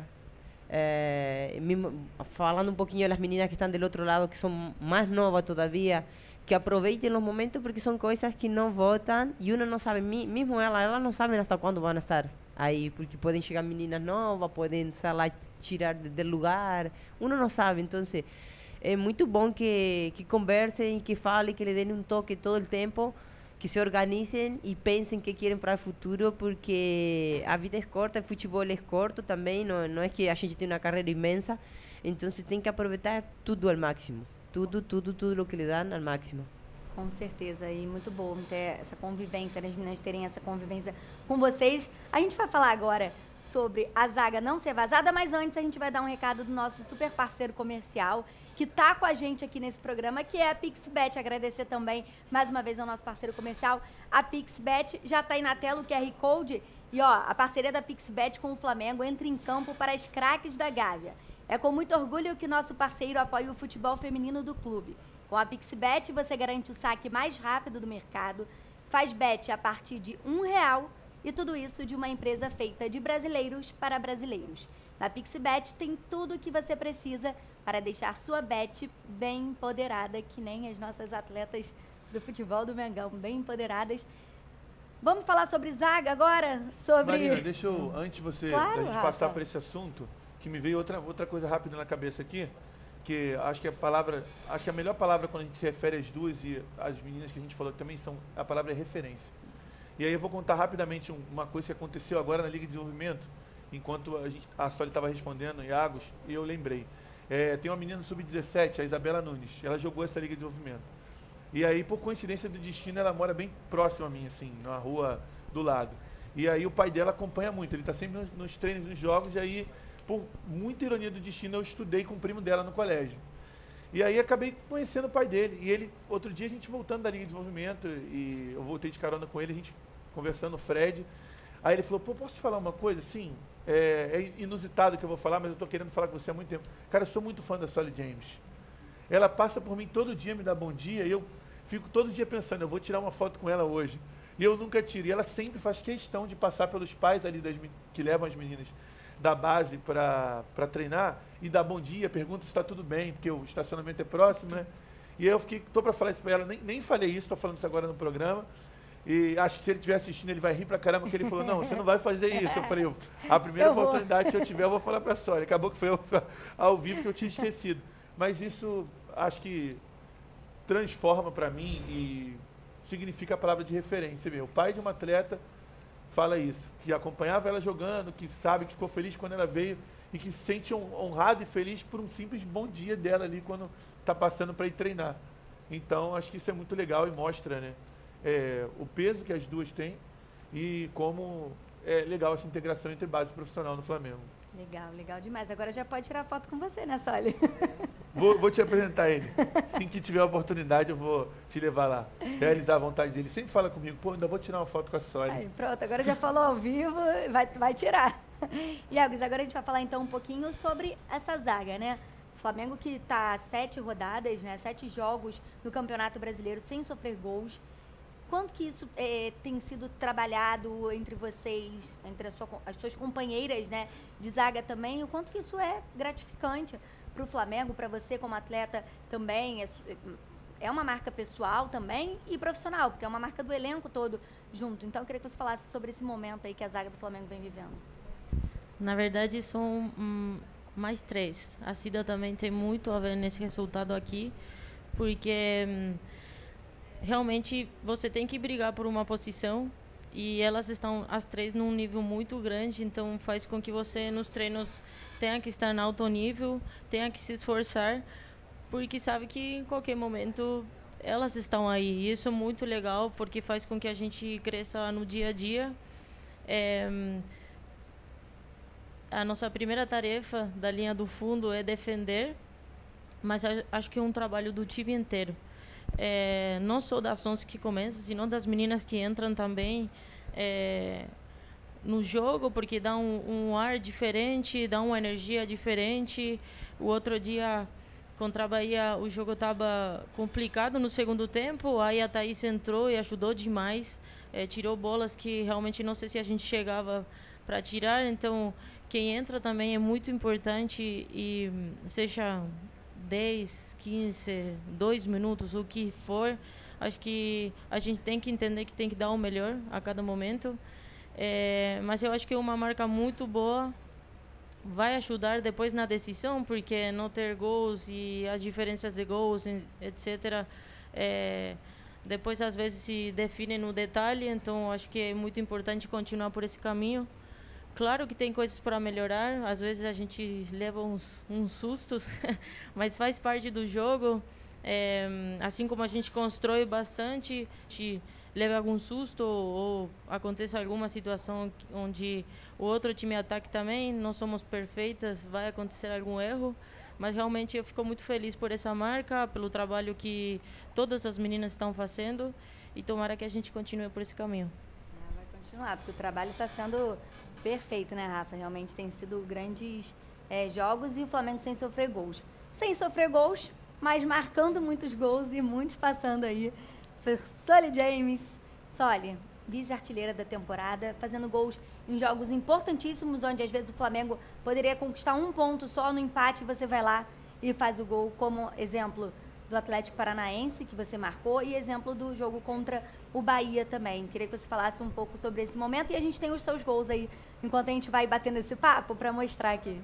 Speaker 4: é, mesmo, falando um pouquinho das meninas que estão do outro lado, que são mais novas todavia, que aproveitem os momentos porque são coisas que não voltam e uno não sabe, mesmo elas, elas não sabem até quando vão estar aí, porque podem chegar meninas novas, podem, sei lá, tirar do lugar, uno não sabe, então é muito bom que, que conversem, que falem, que lhe deem um toque todo o tempo, que se organizem e pensem que querem para o futuro, porque a vida é curta, o futebol é curto também, não, não é que a gente tem uma carreira imensa, então você tem que aproveitar tudo ao máximo. Tudo, tudo, tudo o que lhe dão ao máximo.
Speaker 1: Com certeza, e muito bom ter essa convivência, né? As meninas terem essa convivência com vocês. A gente vai falar agora sobre a zaga não ser vazada, mas antes a gente vai dar um recado do nosso super parceiro comercial, que tá com a gente aqui nesse programa, que é a PixBet. Agradecer também, mais uma vez, ao nosso parceiro comercial. A PixBet já tá aí na tela o Q R Code. E, ó, a parceria da PixBet com o Flamengo entra em campo para as craques da Gávea. É com muito orgulho que nosso parceiro apoia o futebol feminino do clube. Com a PixBet, você garante o saque mais rápido do mercado, faz bet a partir de um real e tudo isso de uma empresa feita de brasileiros para brasileiros. Na PixBet tem tudo o que você precisa para deixar sua bet bem empoderada, que nem as nossas atletas do futebol do Mengão, bem empoderadas. Vamos falar sobre zaga agora? Sobre...
Speaker 2: Marina, deixa eu, antes de você,
Speaker 1: Claro,
Speaker 2: da gente
Speaker 1: Rafa.
Speaker 2: passar por esse assunto, que me veio outra, outra coisa rápida na cabeça aqui, que acho que a palavra, acho que a melhor palavra quando a gente se refere às duas e às meninas que a gente falou que também são, a palavra é referência. E aí eu vou contar rapidamente um, uma coisa que aconteceu agora na Liga de Desenvolvimento, enquanto a, gente, a Soli estava respondendo, Iagos, e eu lembrei. É, tem uma menina no sub dezessete, a Isabela Nunes, ela jogou essa Liga de Desenvolvimento. E aí, por coincidência do destino, ela mora bem próxima a mim, assim, na rua do lado. E aí o pai dela acompanha muito, ele está sempre nos, nos treinos, nos jogos, e aí, por muita ironia do destino, eu estudei com o primo dela no colégio. E aí acabei conhecendo o pai dele. E ele, outro dia, a gente voltando da Liga de Desenvolvimento, e eu voltei de carona com ele, a gente conversando, o Fred. Aí ele falou, pô, posso te falar uma coisa? Sim, é, é inusitado que eu vou falar, mas eu estou querendo falar com você há muito tempo. Cara, eu sou muito fã da Soli James. Ela passa por mim todo dia, me dá bom dia, e eu fico todo dia pensando, eu vou tirar uma foto com ela hoje. E eu nunca tiro. E ela sempre faz questão de passar pelos pais ali das, que levam as meninas da base para treinar e dar bom dia, pergunta se está tudo bem, porque o estacionamento é próximo, né? E aí eu fiquei, estou para falar isso para ela, nem, nem falei isso, estou falando isso agora no programa. E acho que se ele estiver assistindo, ele vai rir pra caramba, porque ele falou, não, você não vai fazer isso. Eu falei, eu, a primeira
Speaker 1: Eu vou.
Speaker 2: oportunidade que eu tiver, eu vou falar pra Soli. Acabou que foi eu, ao vivo que eu tinha esquecido. Mas isso, acho que transforma para mim e significa a palavra de referência mesmo. O pai de uma atleta fala isso, que acompanhava ela jogando, que sabe que ficou feliz quando ela veio e que se sente honrado e feliz por um simples bom dia dela ali quando está passando para ir treinar. Então, acho que isso é muito legal e mostra, né, é, o peso que as duas têm e como é legal essa integração entre base e profissional no Flamengo.
Speaker 1: Legal, legal demais. Agora já pode tirar foto com você, né, Soli?
Speaker 2: Vou, vou te apresentar ele. Assim que tiver a oportunidade, eu vou te levar lá. Realizar a vontade dele. Sempre fala comigo, pô, ainda vou tirar uma foto com a Soli.
Speaker 1: Aí, pronto, agora já falou ao vivo, vai, vai tirar. Iagos, agora a gente vai falar então um pouquinho sobre essa zaga, né? O Flamengo que está sete rodadas, né? Sete jogos no Campeonato Brasileiro sem sofrer gols. Quanto que isso é, tem sido trabalhado entre vocês, entre a sua, as suas companheiras, né, de zaga também? O quanto que isso é gratificante para o Flamengo, para você como atleta também? É, é uma marca pessoal também e profissional, porque é uma marca do elenco todo junto. Então, eu queria que você falasse sobre esse momento aí que a zaga do Flamengo vem vivendo.
Speaker 3: Na verdade, são hum, mais três. A Cida também tem muito a ver nesse resultado aqui, porque hum, realmente você tem que brigar por uma posição e elas estão, as três, num nível muito grande, então faz com que você, nos treinos, tenha que estar no alto nível, tenha que se esforçar, porque sabe que em qualquer momento elas estão aí. E isso é muito legal, porque faz com que a gente cresça no dia a dia. É, a nossa primeira tarefa da linha do fundo é defender, mas acho que é um trabalho do time inteiro. É, não só das onze que começam, senão das meninas que entram também é, no jogo, porque dá um, um ar diferente, dá uma energia diferente. O outro dia, contra a Bahia, o jogo estava complicado no segundo tempo, aí a Thaís entrou e ajudou demais, é, tirou bolas que realmente não sei se a gente chegava para tirar, então quem entra também é muito importante, e seja dez, quinze, dois minutos, o que for, acho que a gente tem que entender que tem que dar o melhor a cada momento. É, mas eu acho que é uma marca muito boa, vai ajudar depois na decisão, porque não ter gols e as diferenças de gols, etcétera, é, depois às vezes se definem no detalhe, então acho que é muito importante continuar por esse caminho. Claro que tem coisas para melhorar, às vezes a gente leva uns, uns sustos, mas faz parte do jogo. É, assim como a gente constrói bastante, a gente leva algum susto ou, ou acontece alguma situação onde o outro time ataque também, não somos perfeitas, vai acontecer algum erro, mas realmente eu fico muito feliz por essa marca, pelo trabalho que todas as meninas estão fazendo, e tomara que a gente continue por esse caminho.
Speaker 1: É, vai continuar, porque o trabalho está sendo perfeito, né, Rafa? Realmente tem sido grandes é, jogos, e o Flamengo sem sofrer gols. Sem sofrer gols, mas marcando muitos gols e muitos passando aí. Foi Solly James, Solly, vice-artilheira da temporada, fazendo gols em jogos importantíssimos, onde às vezes o Flamengo poderia conquistar um ponto só no empate, você vai lá e faz o gol, como exemplo do Atlético Paranaense, que você marcou, e exemplo do jogo contra o Bahia também. Queria que você falasse um pouco sobre esse momento, e a gente tem os seus gols aí, enquanto a gente vai batendo esse papo, para mostrar aqui.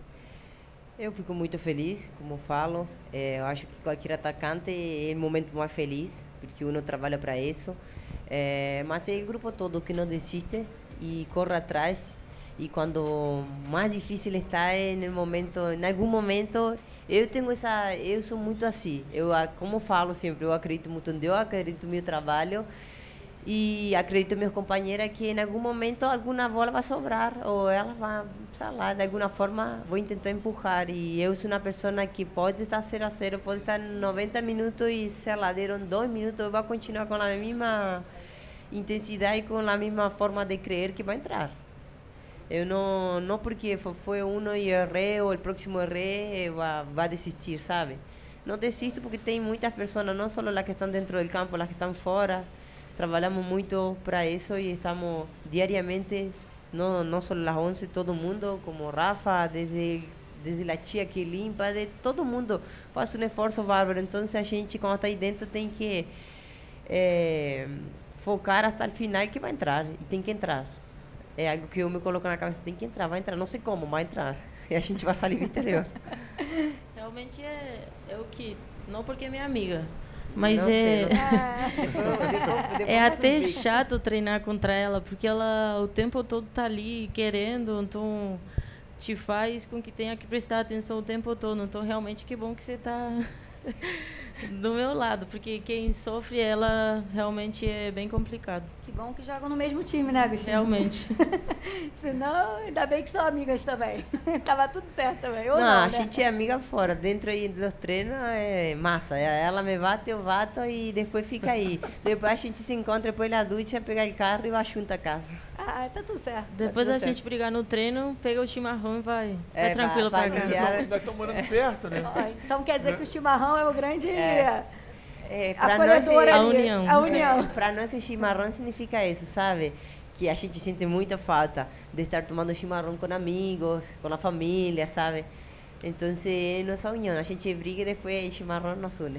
Speaker 4: Eu fico muito feliz, como falo. É, eu acho que qualquer atacante é o momento mais feliz, porque uno trabalha para isso. É, mas é o grupo todo que não desiste e corre atrás. E quando mais difícil está é no momento, em algum momento, eu tenho essa, eu sou muito assim. Eu, como falo sempre, eu acredito muito em Deus, acredito no meu trabalho. E acredito em minhas companheiras que em algum momento alguma bola vai sobrar, ou ela vai, sei lá, de alguma forma vou tentar empurrar. E eu sou uma pessoa que pode estar zero a zero, pode estar noventa minutos e, sei lá, deram dois minutos, eu vou continuar com a mesma intensidade e com a mesma forma de crer que vai entrar. Eu não, não porque foi um e errei, ou o próximo errei, vai, vai desistir, sabe? Não desisto porque tem muitas pessoas, não só as que estão dentro do campo, as que estão fora. Trabalhamos muito para isso e estamos diariamente, não, não só as onze, todo mundo, como Rafa, desde, desde a tia que limpa, de todo mundo faz um esforço bárbaro. Então a gente, quando está aí dentro, tem que é, focar até o final que vai entrar, e tem que entrar. É algo que eu me coloco na cabeça, tem que entrar, vai entrar, não sei como, vai entrar. E a gente vai sair vitoriosa.
Speaker 3: Realmente é, é o que, não porque é minha amiga, mas
Speaker 4: não
Speaker 3: é,
Speaker 4: sei, não. depois, depois, depois
Speaker 3: é até chato treinar contra ela, porque ela o tempo todo tá ali querendo, então te faz com que tenha que prestar atenção o tempo todo. Então realmente que bom que você tá do meu lado, porque quem sofre ela realmente é bem complicado.
Speaker 1: Que bom que jogam no mesmo time, né, Agostinho?
Speaker 3: Realmente.
Speaker 1: Senão, ainda bem que são amigas também. Tava tudo certo também. Ou
Speaker 4: não,
Speaker 1: não,
Speaker 4: a
Speaker 1: né?
Speaker 4: gente é amiga fora. Dentro aí dos treinos é massa. Ela me bate, eu bato e depois fica aí. Depois a gente se encontra depois da ducha, pegar o carro e vai junto a casa.
Speaker 1: Ah, tá tudo certo.
Speaker 3: Depois
Speaker 4: tá
Speaker 3: da
Speaker 4: certo.
Speaker 3: gente brigar no treino, pega o chimarrão e vai.
Speaker 4: É,
Speaker 3: É, tranquilo
Speaker 4: vai-
Speaker 3: pra
Speaker 4: vai
Speaker 3: casa.
Speaker 4: aliviar.
Speaker 2: Nós estamos morando perto, né?
Speaker 1: Ó, então quer dizer que o chimarrão é o grande...
Speaker 4: É. É, para nós,
Speaker 1: acolhedora
Speaker 3: A
Speaker 1: ali,
Speaker 3: união.
Speaker 1: A união.
Speaker 4: para nós, esse chimarrão significa isso, sabe? Que a gente sente muita falta de estar tomando chimarrão com amigos, com a família, sabe? Então, é nossa união. A gente briga e depois o chimarrão nos une.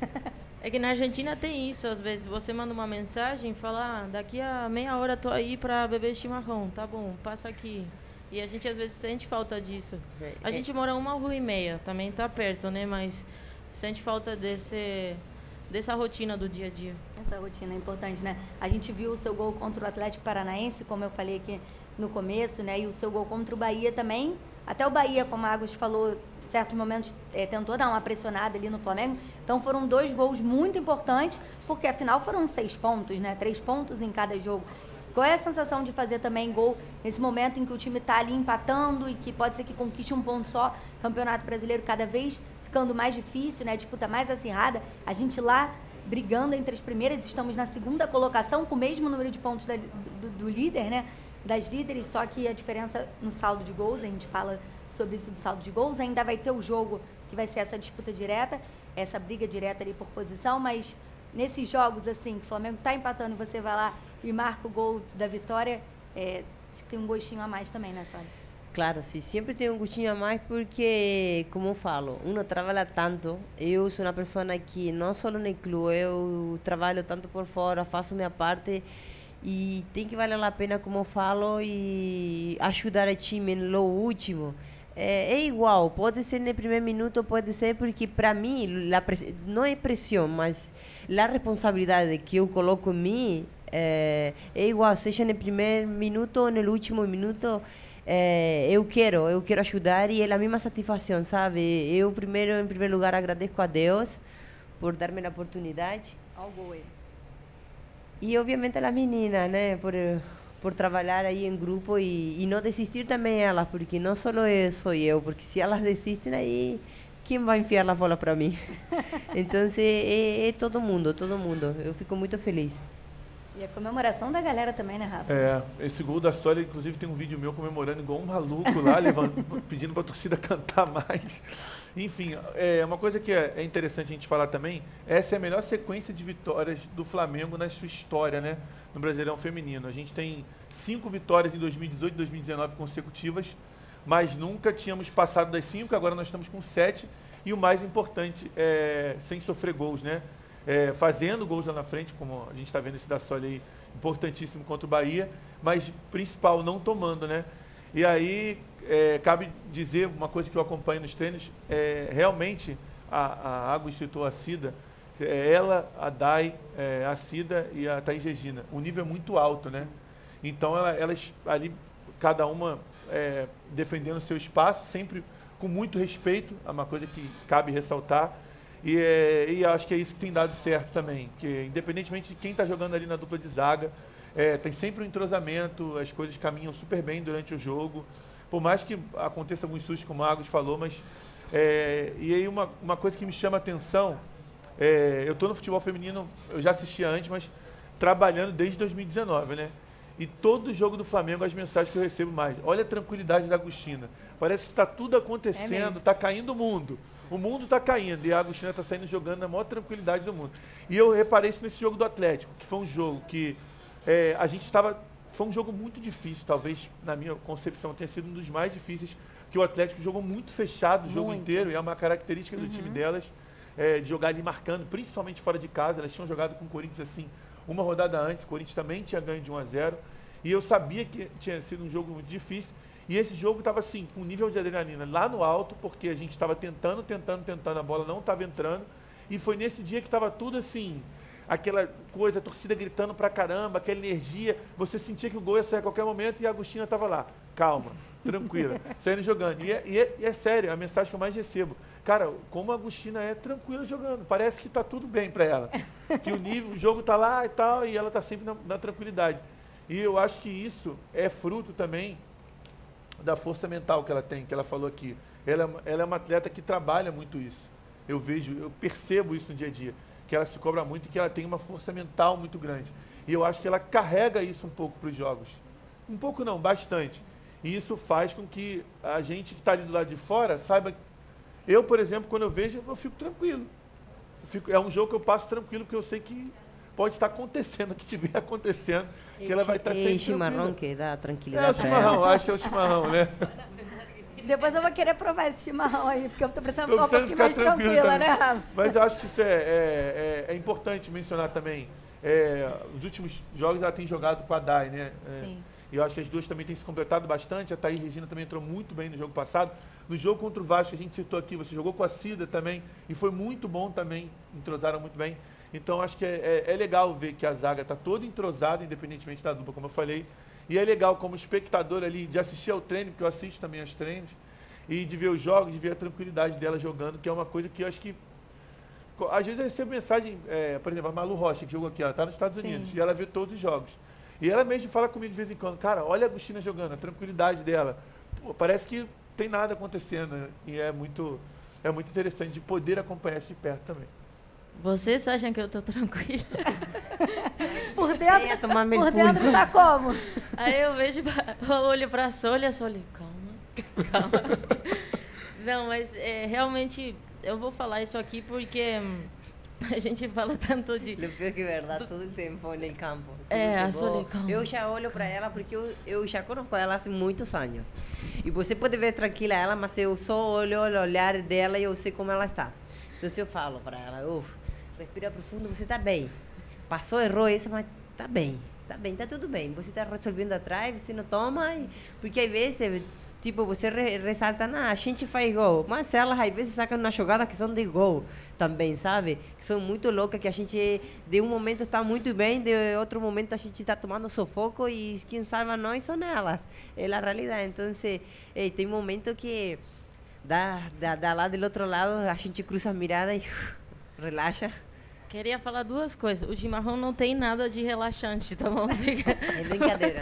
Speaker 3: É que na Argentina tem isso, às vezes você manda uma mensagem e fala, ah, daqui a meia hora tô aí pra beber chimarrão, tá bom, passa aqui. E a gente às vezes sente falta disso. A gente mora uma rua e meia, também tá perto, né? Mas sente falta desse, dessa rotina do dia a dia.
Speaker 1: Essa rotina é importante, né? A gente viu o seu gol contra o Atlético Paranaense, como eu falei aqui no começo, né? E o seu gol contra o Bahia também. Até o Bahia, como a Agus falou, em certos momentos é, tentou dar uma pressionada ali no Flamengo. Então foram dois gols muito importantes, porque afinal foram seis pontos, né? Três pontos em cada jogo. Qual é a sensação de fazer também gol nesse momento em que o time está ali empatando e que pode ser que conquiste um ponto só? Campeonato Brasileiro cada vez ficando mais difícil, né? A disputa mais acirrada. A gente lá brigando entre as primeiras, estamos na segunda colocação com o mesmo número de pontos da, do, do líder, né? Das líderes, só que a diferença no saldo de gols, a gente fala sobre isso do saldo de gols, ainda vai ter o jogo que vai ser essa disputa direta, essa briga direta ali por posição, mas nesses jogos assim, que o Flamengo está empatando e você vai lá e marca o gol da vitória, é, acho que tem um gostinho a mais também, né, Sônia?
Speaker 4: Claro, sim, sempre tem um gostinho a mais porque, como eu falo, uno trabalha tanto. Eu sou uma pessoa que não só no clube, eu trabalho tanto por fora, faço minha parte e tem que valer a pena, como eu falo, e ajudar o time no último. É, é igual, pode ser no primeiro minuto, pode ser porque para mim, la não é pressão, mas a responsabilidade que eu coloco em mim é, é igual, seja no primeiro minuto ou no último minuto. É, eu quero, eu quero ajudar e é a mesma satisfação, sabe? Eu primeiro, em primeiro lugar, agradeço a Deus por dar-me a oportunidade.
Speaker 1: Olha o gol aí.
Speaker 4: E obviamente as meninas, né? Por por trabalhar aí em grupo e, e não desistir também elas, porque não só eu, sou eu, porque se elas desistem aí, quem vai enfiar a bola para mim? Então é, é todo mundo, todo mundo. Eu fico muito feliz.
Speaker 1: E a comemoração da galera também, né, Rafa?
Speaker 2: É, esse gol da Sólia, inclusive tem um vídeo meu comemorando igual um maluco lá, levando, pedindo para a torcida cantar mais. Enfim, é uma coisa que é, é interessante a gente falar também, essa é a melhor sequência de vitórias do Flamengo na sua história, né? No Brasileirão Feminino. A gente tem cinco vitórias em dois mil e dezoito e dois mil e dezenove consecutivas, mas nunca tínhamos passado das cinco, agora nós estamos com sete. E o mais importante, é, sem sofrer gols, né? É, fazendo gols lá na frente, como a gente está vendo esse da Sólia aí, importantíssimo contra o Bahia, mas principal, não tomando, né? E aí, é, cabe dizer uma coisa que eu acompanho nos treinos, é, realmente, a, a Água citou a Cida, é ela, a Dai, é, a Cida e a Thaís Regina. O nível é muito alto, né? Então, ela, elas ali, cada uma é, defendendo o seu espaço, sempre com muito respeito, é uma coisa que cabe ressaltar. E, é, e acho que é isso que tem dado certo também, que independentemente de quem está jogando ali na dupla de zaga, é, tem sempre um entrosamento, as coisas caminham super bem durante o jogo, por mais que aconteça alguns sustos, como o Agus falou, mas é, e aí uma, uma coisa que me chama a atenção, é, eu estou no futebol feminino, eu já assistia antes, mas trabalhando desde dois mil e dezenove, né? E todo jogo do Flamengo, as mensagens que eu recebo mais, olha a tranquilidade da Agostina, parece que está tudo acontecendo, está caindo o mundo. O mundo está caindo e a Agostina está saindo jogando na maior tranquilidade do mundo. E eu reparei isso nesse jogo do Atlético, que foi um jogo que é, a gente estava... Foi um jogo muito difícil, talvez, na minha concepção, tenha sido um dos mais difíceis, que o Atlético jogou muito fechado o jogo
Speaker 1: Muito.
Speaker 2: inteiro, e é uma característica do
Speaker 1: Uhum.
Speaker 2: time delas, é, de jogar ali marcando, principalmente fora de casa. Elas tinham jogado com o Corinthians assim, uma rodada antes, o Corinthians também tinha ganho de um a zero, e eu sabia que tinha sido um jogo muito difícil. E esse jogo estava assim, com um nível de adrenalina lá no alto, porque a gente estava tentando, tentando, tentando, a bola não estava entrando. E foi nesse dia que estava tudo assim, aquela coisa, a torcida gritando pra caramba, aquela energia. Você sentia que o gol ia sair a qualquer momento e a Agostina estava lá, calma, tranquila, saindo jogando. E é, e, é, e é sério, a mensagem que eu mais recebo. Cara, como a Agostina é tranquila jogando, parece que está tudo bem para ela. Que o nível, o jogo está lá e tal, e ela está sempre na, na tranquilidade. E eu acho que isso é fruto também da força mental que ela tem, que ela falou aqui. Ela, ela é uma atleta que trabalha muito isso. Eu vejo, eu percebo isso no dia a dia, que ela se cobra muito e que ela tem uma força mental muito grande. E eu acho que ela carrega isso um pouco para os jogos. Um pouco não, bastante. E isso faz com que a gente que está ali do lado de fora saiba... Eu, por exemplo, quando eu vejo, eu fico tranquilo. fico, é um jogo que eu passo tranquilo, porque eu sei que pode estar acontecendo, o que estiver acontecendo, que ela vai estar sempre
Speaker 4: E chimarrão
Speaker 2: tranquila.
Speaker 4: que dá
Speaker 2: É
Speaker 4: tranquilidade
Speaker 2: o
Speaker 4: pra
Speaker 2: chimarrão,
Speaker 4: ela.
Speaker 2: acho que é o chimarrão, né?
Speaker 1: Depois eu vou querer provar esse chimarrão aí, porque eu tô precisando
Speaker 2: Tô
Speaker 1: ficar um
Speaker 2: precisando
Speaker 1: pouquinho
Speaker 2: ficar
Speaker 1: mais
Speaker 2: tranquilo
Speaker 1: tranquila,
Speaker 2: também.
Speaker 1: né, Rafa?
Speaker 2: Mas eu acho que isso é, é, é, é importante mencionar também. É, os últimos jogos ela tem jogado com a Dai, né? É,
Speaker 1: Sim.
Speaker 2: e eu acho que as duas também têm se completado bastante. A Thaís Regina também entrou muito bem no jogo passado. No jogo contra o Vasco, a gente citou aqui, você jogou com a Cida também, e foi muito bom também, entrosaram muito bem. Então acho que é, é, é legal ver que a zaga está toda entrosada, independentemente da dupla, como eu falei. E é legal como espectador ali, de assistir ao treino, porque eu assisto também aos treinos, e de ver os jogos, de ver a tranquilidade dela jogando, que é uma coisa que eu acho que... Às vezes eu recebo mensagem, é, por exemplo, a Malu Rocha, que jogou aqui, ela está nos Estados Unidos,
Speaker 1: Sim.
Speaker 2: e ela vê todos os jogos. E ela mesmo fala comigo de vez em quando, cara, olha a Agostina jogando, a tranquilidade dela. Pô, parece que tem nada acontecendo, né? E é muito, é muito interessante de poder acompanhar isso de perto também.
Speaker 3: Vocês acham que eu tô tranquila?
Speaker 1: Por
Speaker 4: Venha
Speaker 1: dentro,
Speaker 4: tomar meu
Speaker 1: por dentro
Speaker 4: pulso.
Speaker 1: tá como?
Speaker 3: Aí eu vejo, eu olho pra Sônia, a Sônia, calma, calma. Não, mas é, realmente eu vou falar isso aqui porque hum, a gente fala tanto de...
Speaker 4: O pior que é verdade, todo o tempo no campo.
Speaker 3: É, a
Speaker 4: Futebol.
Speaker 3: Sônia, calma.
Speaker 4: Eu já olho para ela porque eu, eu já conheço ela há muitos anos. E você pode ver tranquila ela, mas eu só olho o olhar dela e eu sei como ela está. Então se eu falo para ela, uff, respira profundo, você está bem. Passou, errou isso, mas está bem. Está bem, está tudo bem. Você está resolvendo atrás, você não toma. E... Porque às vezes, tipo, você re ressalta, não, a gente faz gol. Mas elas às vezes sacam uma jogada que são de gol também, sabe? Que são muito loucas, que a gente de um momento está muito bem, de outro momento a gente está tomando sufoco e quem salva nós são elas. É a realidade. Então, eh, tem momento que dá, dá, dá lá do outro lado, a gente cruza a mirada e relaxa.
Speaker 3: Queria falar duas coisas. O chimarrão não tem nada de relaxante, tá bom?
Speaker 4: É brincadeira.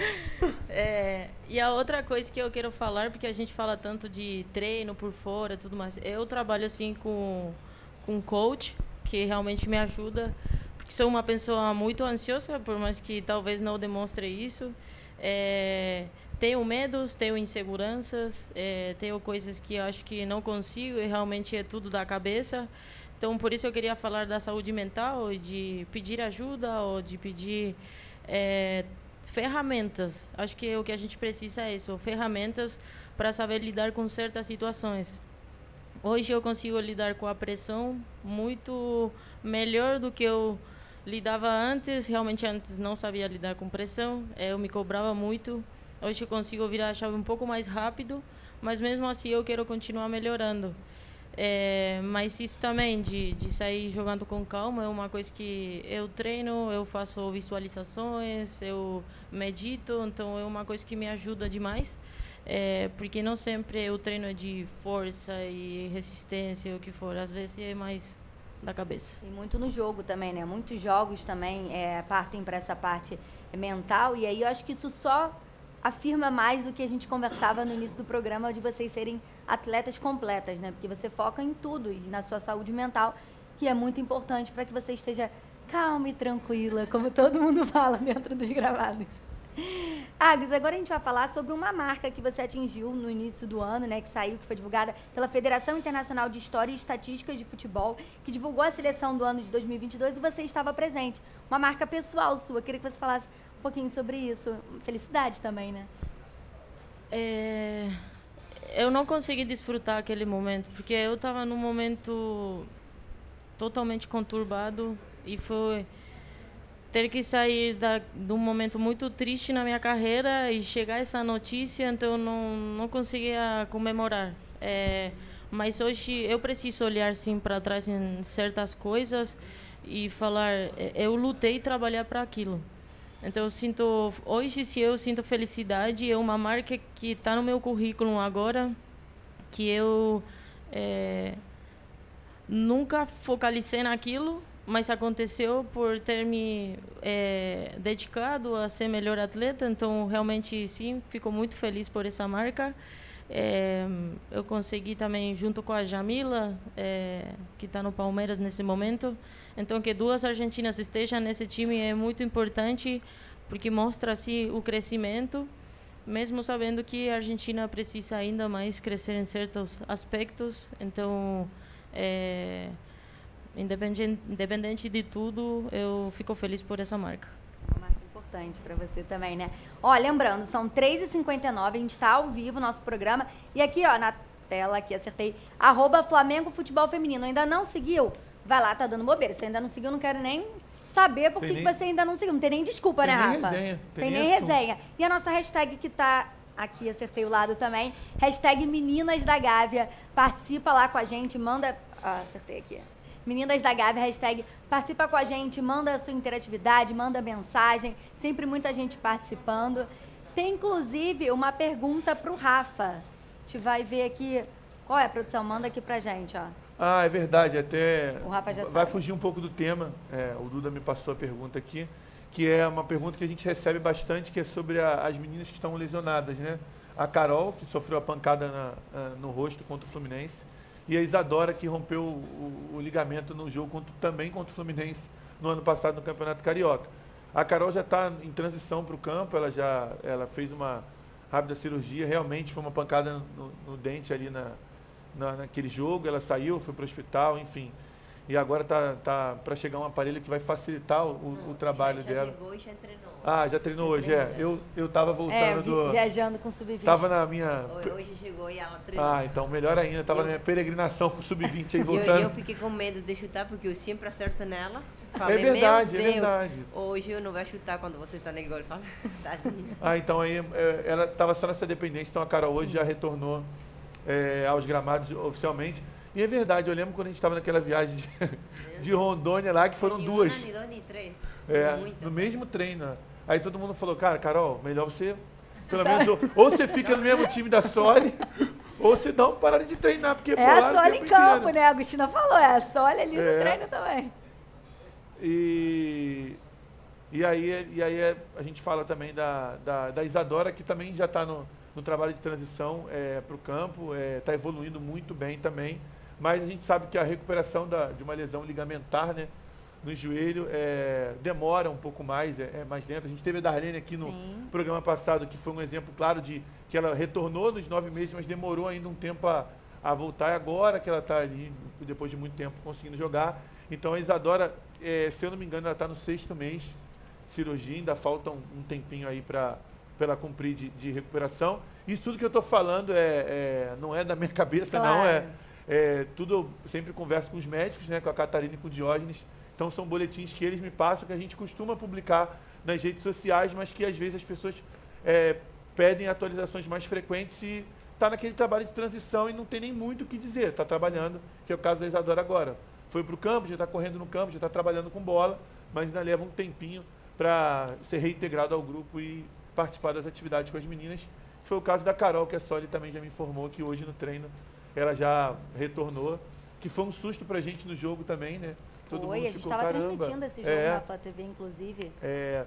Speaker 3: É, e a outra coisa que eu quero falar, porque a gente fala tanto de treino por fora e tudo mais. Eu trabalho assim com, com coach, que realmente me ajuda, porque sou uma pessoa muito ansiosa, por mais que talvez não demonstre isso. É, tenho medos, tenho inseguranças, é, tenho coisas que eu acho que não consigo e realmente é tudo da cabeça. Então, por isso eu queria falar da saúde mental, de pedir ajuda ou de pedir é, ferramentas. Acho que o que a gente precisa é isso, ferramentas para saber lidar com certas situações. Hoje eu consigo lidar com a pressão muito melhor do que eu lidava antes. Realmente antes não sabia lidar com pressão, eu me cobrava muito. Hoje eu consigo virar a chave um pouco mais rápido, mas mesmo assim eu quero continuar melhorando. É, mas isso também, de, de sair jogando com calma, é uma coisa que eu treino, eu faço visualizações, eu medito, então é uma coisa que me ajuda demais, é, porque não sempre o treino é de força e resistência, o que for, às vezes é mais da cabeça.
Speaker 1: E muito no jogo também, né? Muitos jogos também é, partem para essa parte mental, e aí eu acho que isso só afirma mais o que a gente conversava no início do programa, de vocês serem atletas completas, né? Porque você foca em tudo e na sua saúde mental, que é muito importante para que você esteja calma e tranquila, como todo mundo fala dentro dos gravados. Agus, agora a gente vai falar sobre uma marca que você atingiu no início do ano, né? Que saiu, que foi divulgada pela Federação Internacional de História e Estatística de Futebol, que divulgou a seleção do ano de dois mil e vinte e dois e você estava presente. Uma marca pessoal sua. Queria que você falasse um pouquinho sobre isso. Felicidade também, né?
Speaker 3: É, eu não consegui desfrutar aquele momento, porque eu estava num momento totalmente conturbado e foi ter que sair da, de um momento muito triste na minha carreira e chegar essa notícia, então eu não, não conseguia comemorar. É, mas hoje eu preciso olhar sim para trás em certas coisas e falar, eu lutei e trabalhar para aquilo. Então eu sinto, hoje se eu sinto felicidade, é uma marca que está no meu currículo agora, que eu é, nunca focalizei naquilo, mas aconteceu por ter me é, dedicado a ser melhor atleta, então realmente sim, fico muito feliz por essa marca. É, eu consegui também, junto com a Jamila, é, que está no Palmeiras nesse momento, então que duas argentinas estejam nesse time é muito importante, porque mostra assim o crescimento, mesmo sabendo que a Argentina precisa ainda mais crescer em certos aspectos. Então, é, independente, independente de tudo, eu fico feliz por essa marca.
Speaker 1: Uma marca importante para você também, né? Ó, lembrando, são três e cinquenta e nove, a gente está ao vivo, nosso programa. E aqui, ó, na tela aqui, acertei, arroba Flamengo Futebol Feminino. Ainda não seguiu? Vai lá, tá dando bobeira. Se ainda não seguiu, não quero nem saber por que
Speaker 2: nem...
Speaker 1: você ainda não seguiu. Não tem nem desculpa,
Speaker 2: tem
Speaker 1: né,
Speaker 2: nem
Speaker 1: Rafa?
Speaker 2: Resenha. Tem,
Speaker 1: tem
Speaker 2: nem,
Speaker 1: nem
Speaker 2: assunto.
Speaker 1: resenha. E a nossa hashtag que tá aqui, acertei o lado também, hashtag Meninas da Gávea. Participa lá com a gente, manda... Ah, acertei aqui. Meninas da Gávea, hashtag participa com a gente, manda a sua interatividade, manda mensagem, sempre muita gente participando. Tem, inclusive, uma pergunta pro Rafa. A gente vai ver aqui... Qual é a produção? Manda aqui pra gente, ó.
Speaker 2: Ah, é verdade, até
Speaker 1: O Rafa já
Speaker 2: vai
Speaker 1: sabe.
Speaker 2: fugir um pouco do tema, é, o Duda me passou a pergunta aqui, que é uma pergunta que a gente recebe bastante, que é sobre a, as meninas que estão lesionadas, né? A Carol, que sofreu a pancada na, a, no rosto contra o Fluminense, e a Isadora, que rompeu o, o, o ligamento no jogo contra, também contra o Fluminense no ano passado no Campeonato Carioca. A Carol já está em transição para o campo, ela já ela fez uma rápida cirurgia, realmente foi uma pancada no, no dente ali na Na, naquele jogo, ela saiu, foi para o hospital, enfim. E agora tá, tá para chegar um aparelho que vai facilitar o,
Speaker 4: Não,
Speaker 2: o trabalho
Speaker 4: já, já
Speaker 2: dela.
Speaker 4: Chegou e já treinou.
Speaker 2: Ah, já treinou hoje, é. Eu, eu tava
Speaker 1: É,
Speaker 2: voltando
Speaker 1: vi-
Speaker 2: do...
Speaker 1: viajando com sub vinte.
Speaker 2: Tava na minha...
Speaker 4: Hoje chegou e ela treinou.
Speaker 2: Ah, então melhor ainda. Tava
Speaker 4: Eu-
Speaker 2: na minha peregrinação com o sub vinte aí
Speaker 4: E eu,
Speaker 2: voltando.
Speaker 4: eu fiquei com medo de chutar, porque eu sempre acerto nela.
Speaker 2: É
Speaker 4: Falei,
Speaker 2: verdade,
Speaker 4: meu
Speaker 2: é
Speaker 4: Deus,
Speaker 2: verdade.
Speaker 4: hoje eu não vou chutar quando você está no gol. Fala, tadinha.
Speaker 2: Ah, então aí é, ela tava só nessa dependência, então a Carol hoje já retornou é, aos gramados oficialmente. E é verdade, eu lembro quando a gente estava naquela viagem de, de Rondônia lá, que foram
Speaker 4: Nem
Speaker 2: duas.
Speaker 4: uma, nem duas, nem três.
Speaker 2: É,
Speaker 4: Muitas.
Speaker 2: no mesmo treino. Aí todo mundo falou, cara, Carol, melhor você, pelo menos, ou, ou você fica no mesmo time da Soli, ou você dá uma parada de treinar, porque
Speaker 1: É
Speaker 2: pô, lá
Speaker 1: a
Speaker 2: o
Speaker 1: Soli
Speaker 2: tempo
Speaker 1: em campo,
Speaker 2: inteiro.
Speaker 1: né? A Agostina falou, é a Soli ali no
Speaker 2: É.
Speaker 1: treino também.
Speaker 2: E, e aí, e aí é- a gente fala também da, da, da Isadora, que também já está no, no trabalho de transição é, para o campo, está evoluindo muito bem também, mas a gente sabe que a recuperação da, de uma lesão ligamentar, né, no joelho é, demora um pouco mais, é, é mais lenta. A gente teve a Darlene aqui no
Speaker 1: Sim.
Speaker 2: programa passado, que foi um exemplo claro de que ela retornou nos nove meses, mas demorou ainda um tempo a, a voltar, e agora que ela está ali, depois de muito tempo, conseguindo jogar. Então a Isadora, é, se eu não me engano, ela está no sexto mês de cirurgia, ainda falta um, um tempinho aí para ela cumprir de, de recuperação. Isso tudo que eu estou falando é, é, não é da minha cabeça, não,
Speaker 1: Claro.
Speaker 2: é, é tudo eu sempre converso com os médicos, né, com a Catarina e com o Diógenes. Então são boletins que eles me passam, que a gente costuma publicar nas redes sociais, mas que às vezes as pessoas é, pedem atualizações mais frequentes e está naquele trabalho de transição e não tem nem muito o que dizer. Está trabalhando, que é o caso da Isadora agora. Foi para o campo, já está correndo no campo, já está trabalhando com bola, mas ainda leva um tempinho para ser reintegrado ao grupo e participar das atividades com as meninas. Foi o caso da Carol, que a Soli também já me informou que hoje no treino ela já retornou, que foi um susto para a gente no jogo também, né? Todo
Speaker 1: Foi,
Speaker 2: mundo
Speaker 1: a gente
Speaker 2: ficou,
Speaker 1: estava
Speaker 2: caramba.
Speaker 1: transmitindo esse jogo
Speaker 2: é,
Speaker 1: na Flá T V, inclusive.
Speaker 2: é,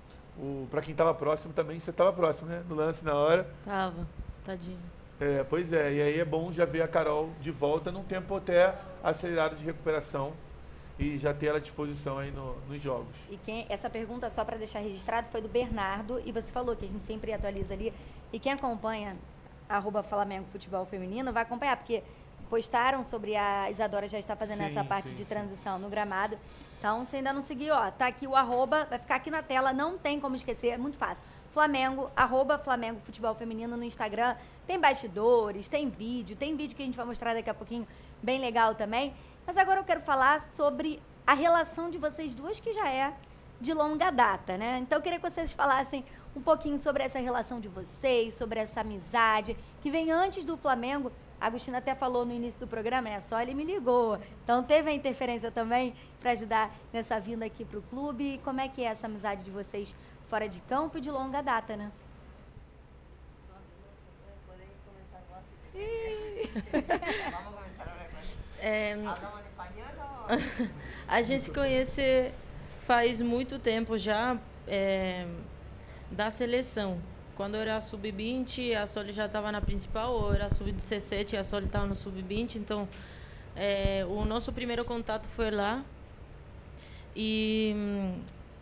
Speaker 2: o, para quem estava próximo também, você estava próximo, né? No lance na hora.
Speaker 3: Tava, tadinho.
Speaker 2: É, pois é, e aí é bom já ver a Carol de volta num tempo até acelerado de recuperação e já ter ela à disposição aí no, nos jogos.
Speaker 1: E quem, essa pergunta, só para deixar registrado, foi do Bernardo, e você falou que a gente sempre atualiza ali. E quem acompanha arroba Flamengo Futebol Feminino vai acompanhar, porque postaram sobre a Isadora já está fazendo
Speaker 2: Sim,
Speaker 1: essa parte
Speaker 2: sim,
Speaker 1: de
Speaker 2: sim.
Speaker 1: transição no gramado. Então, se ainda não seguiu, ó, tá aqui o arroba, vai ficar aqui na tela, não tem como esquecer, é muito fácil. Flamengo, arroba Flamengo Futebol Feminino no Instagram. Tem bastidores, tem vídeo, tem vídeo que a gente vai mostrar daqui a pouquinho, bem legal também. Mas agora eu quero falar sobre a relação de vocês duas, que já é de longa data, né? Então eu queria que vocês falassem um pouquinho sobre essa relação de vocês, sobre essa amizade, que vem antes do Flamengo. A Agostina até falou no início do programa, é só ele me ligou. Então teve a interferência também para ajudar nessa vinda aqui para o clube. E como é que é essa amizade de vocês fora de campo e de longa data, né?
Speaker 3: É, a gente se conhece faz muito tempo já, é, da seleção. Quando eu era sub vinte, a Soli já estava na principal, ou era sub dezessete e a Soli estava no sub vinte. Então, é, o nosso primeiro contato foi lá. E hum,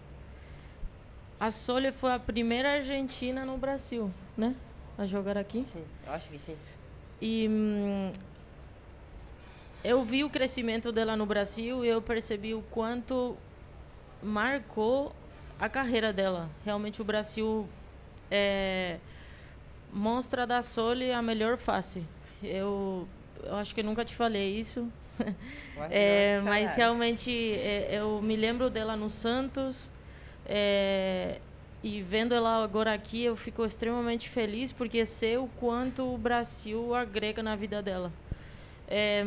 Speaker 3: a Soli foi a primeira argentina no Brasil, né? A jogar aqui.
Speaker 4: Sim, eu acho que sim.
Speaker 3: E hum, eu vi o crescimento dela no Brasil e eu percebi o quanto marcou a carreira dela. Realmente o Brasil é, mostra da Soli a melhor face. Eu, eu acho que nunca te falei isso. É, mas realmente é, eu me lembro dela no Santos, é, e vendo ela agora aqui eu fico extremamente feliz porque sei o quanto o Brasil agrega na vida dela. É,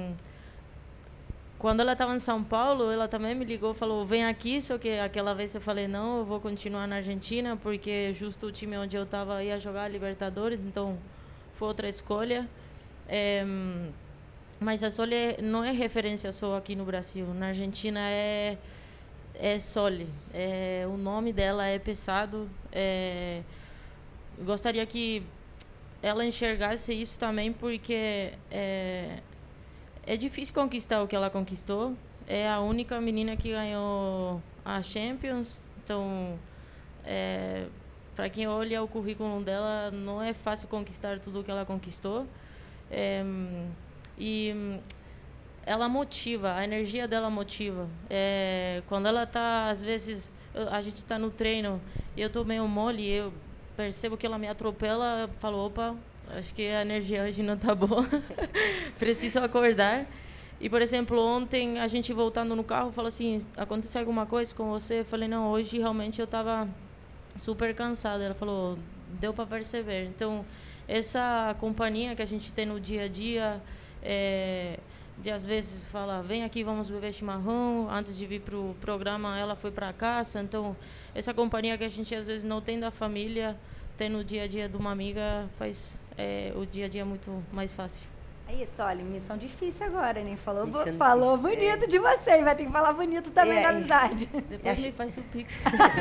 Speaker 3: quando ela estava em São Paulo, ela também me ligou, falou, vem aqui, só que aquela vez eu falei, não, eu vou continuar na Argentina, porque justo o time onde eu estava ia jogar Libertadores, então foi outra escolha. É, mas a Soli não é referência só aqui no Brasil, na Argentina é, é Soli, é, o nome dela é pesado, é, gostaria que ela enxergasse isso também, porque é, é difícil conquistar o que ela conquistou. É a única menina que ganhou a Champions. Então, é, para quem olha o currículo dela, não é fácil conquistar tudo o que ela conquistou. É, e ela motiva, a energia dela motiva. É, quando ela está, às vezes, a gente está no treino e eu estou meio mole, eu percebo que ela me atropela, eu falo, opa, acho que a energia hoje não está boa, preciso acordar. E, por exemplo, ontem a gente voltando no carro, falou assim, aconteceu alguma coisa com você? Eu falei, não, hoje realmente eu estava super cansada. Ela falou, deu para perceber. Então, essa companhia que a gente tem no dia a dia, é, de às vezes falar, vem aqui, vamos beber chimarrão, antes de vir para o programa ela foi para casa. Então, essa companhia que a gente às vezes não tem da família, tem no dia a dia de uma amiga, faz é, o dia a dia muito mais fácil.
Speaker 1: É isso, olha, missão difícil agora, né? Falou, bo
Speaker 4: Missão
Speaker 1: falou
Speaker 4: difícil,
Speaker 1: bonito
Speaker 4: é.
Speaker 1: de você, vai ter que falar bonito também
Speaker 4: É,
Speaker 1: da
Speaker 4: é.
Speaker 1: amizade.
Speaker 3: Depois me faz o pix.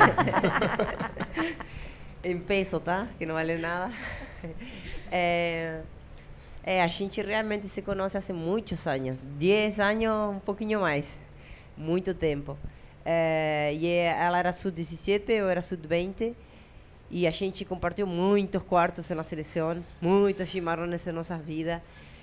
Speaker 4: Em peso, tá? Que não vale nada. É, é, a gente realmente se conhece há muitos anos. Dez anos, um pouquinho mais. Muito tempo. É, e ela era sub dezessete, eu era sub vinte. E a gente compartiu muitos quartos na seleção, muitos chimarrones em nossas vidas.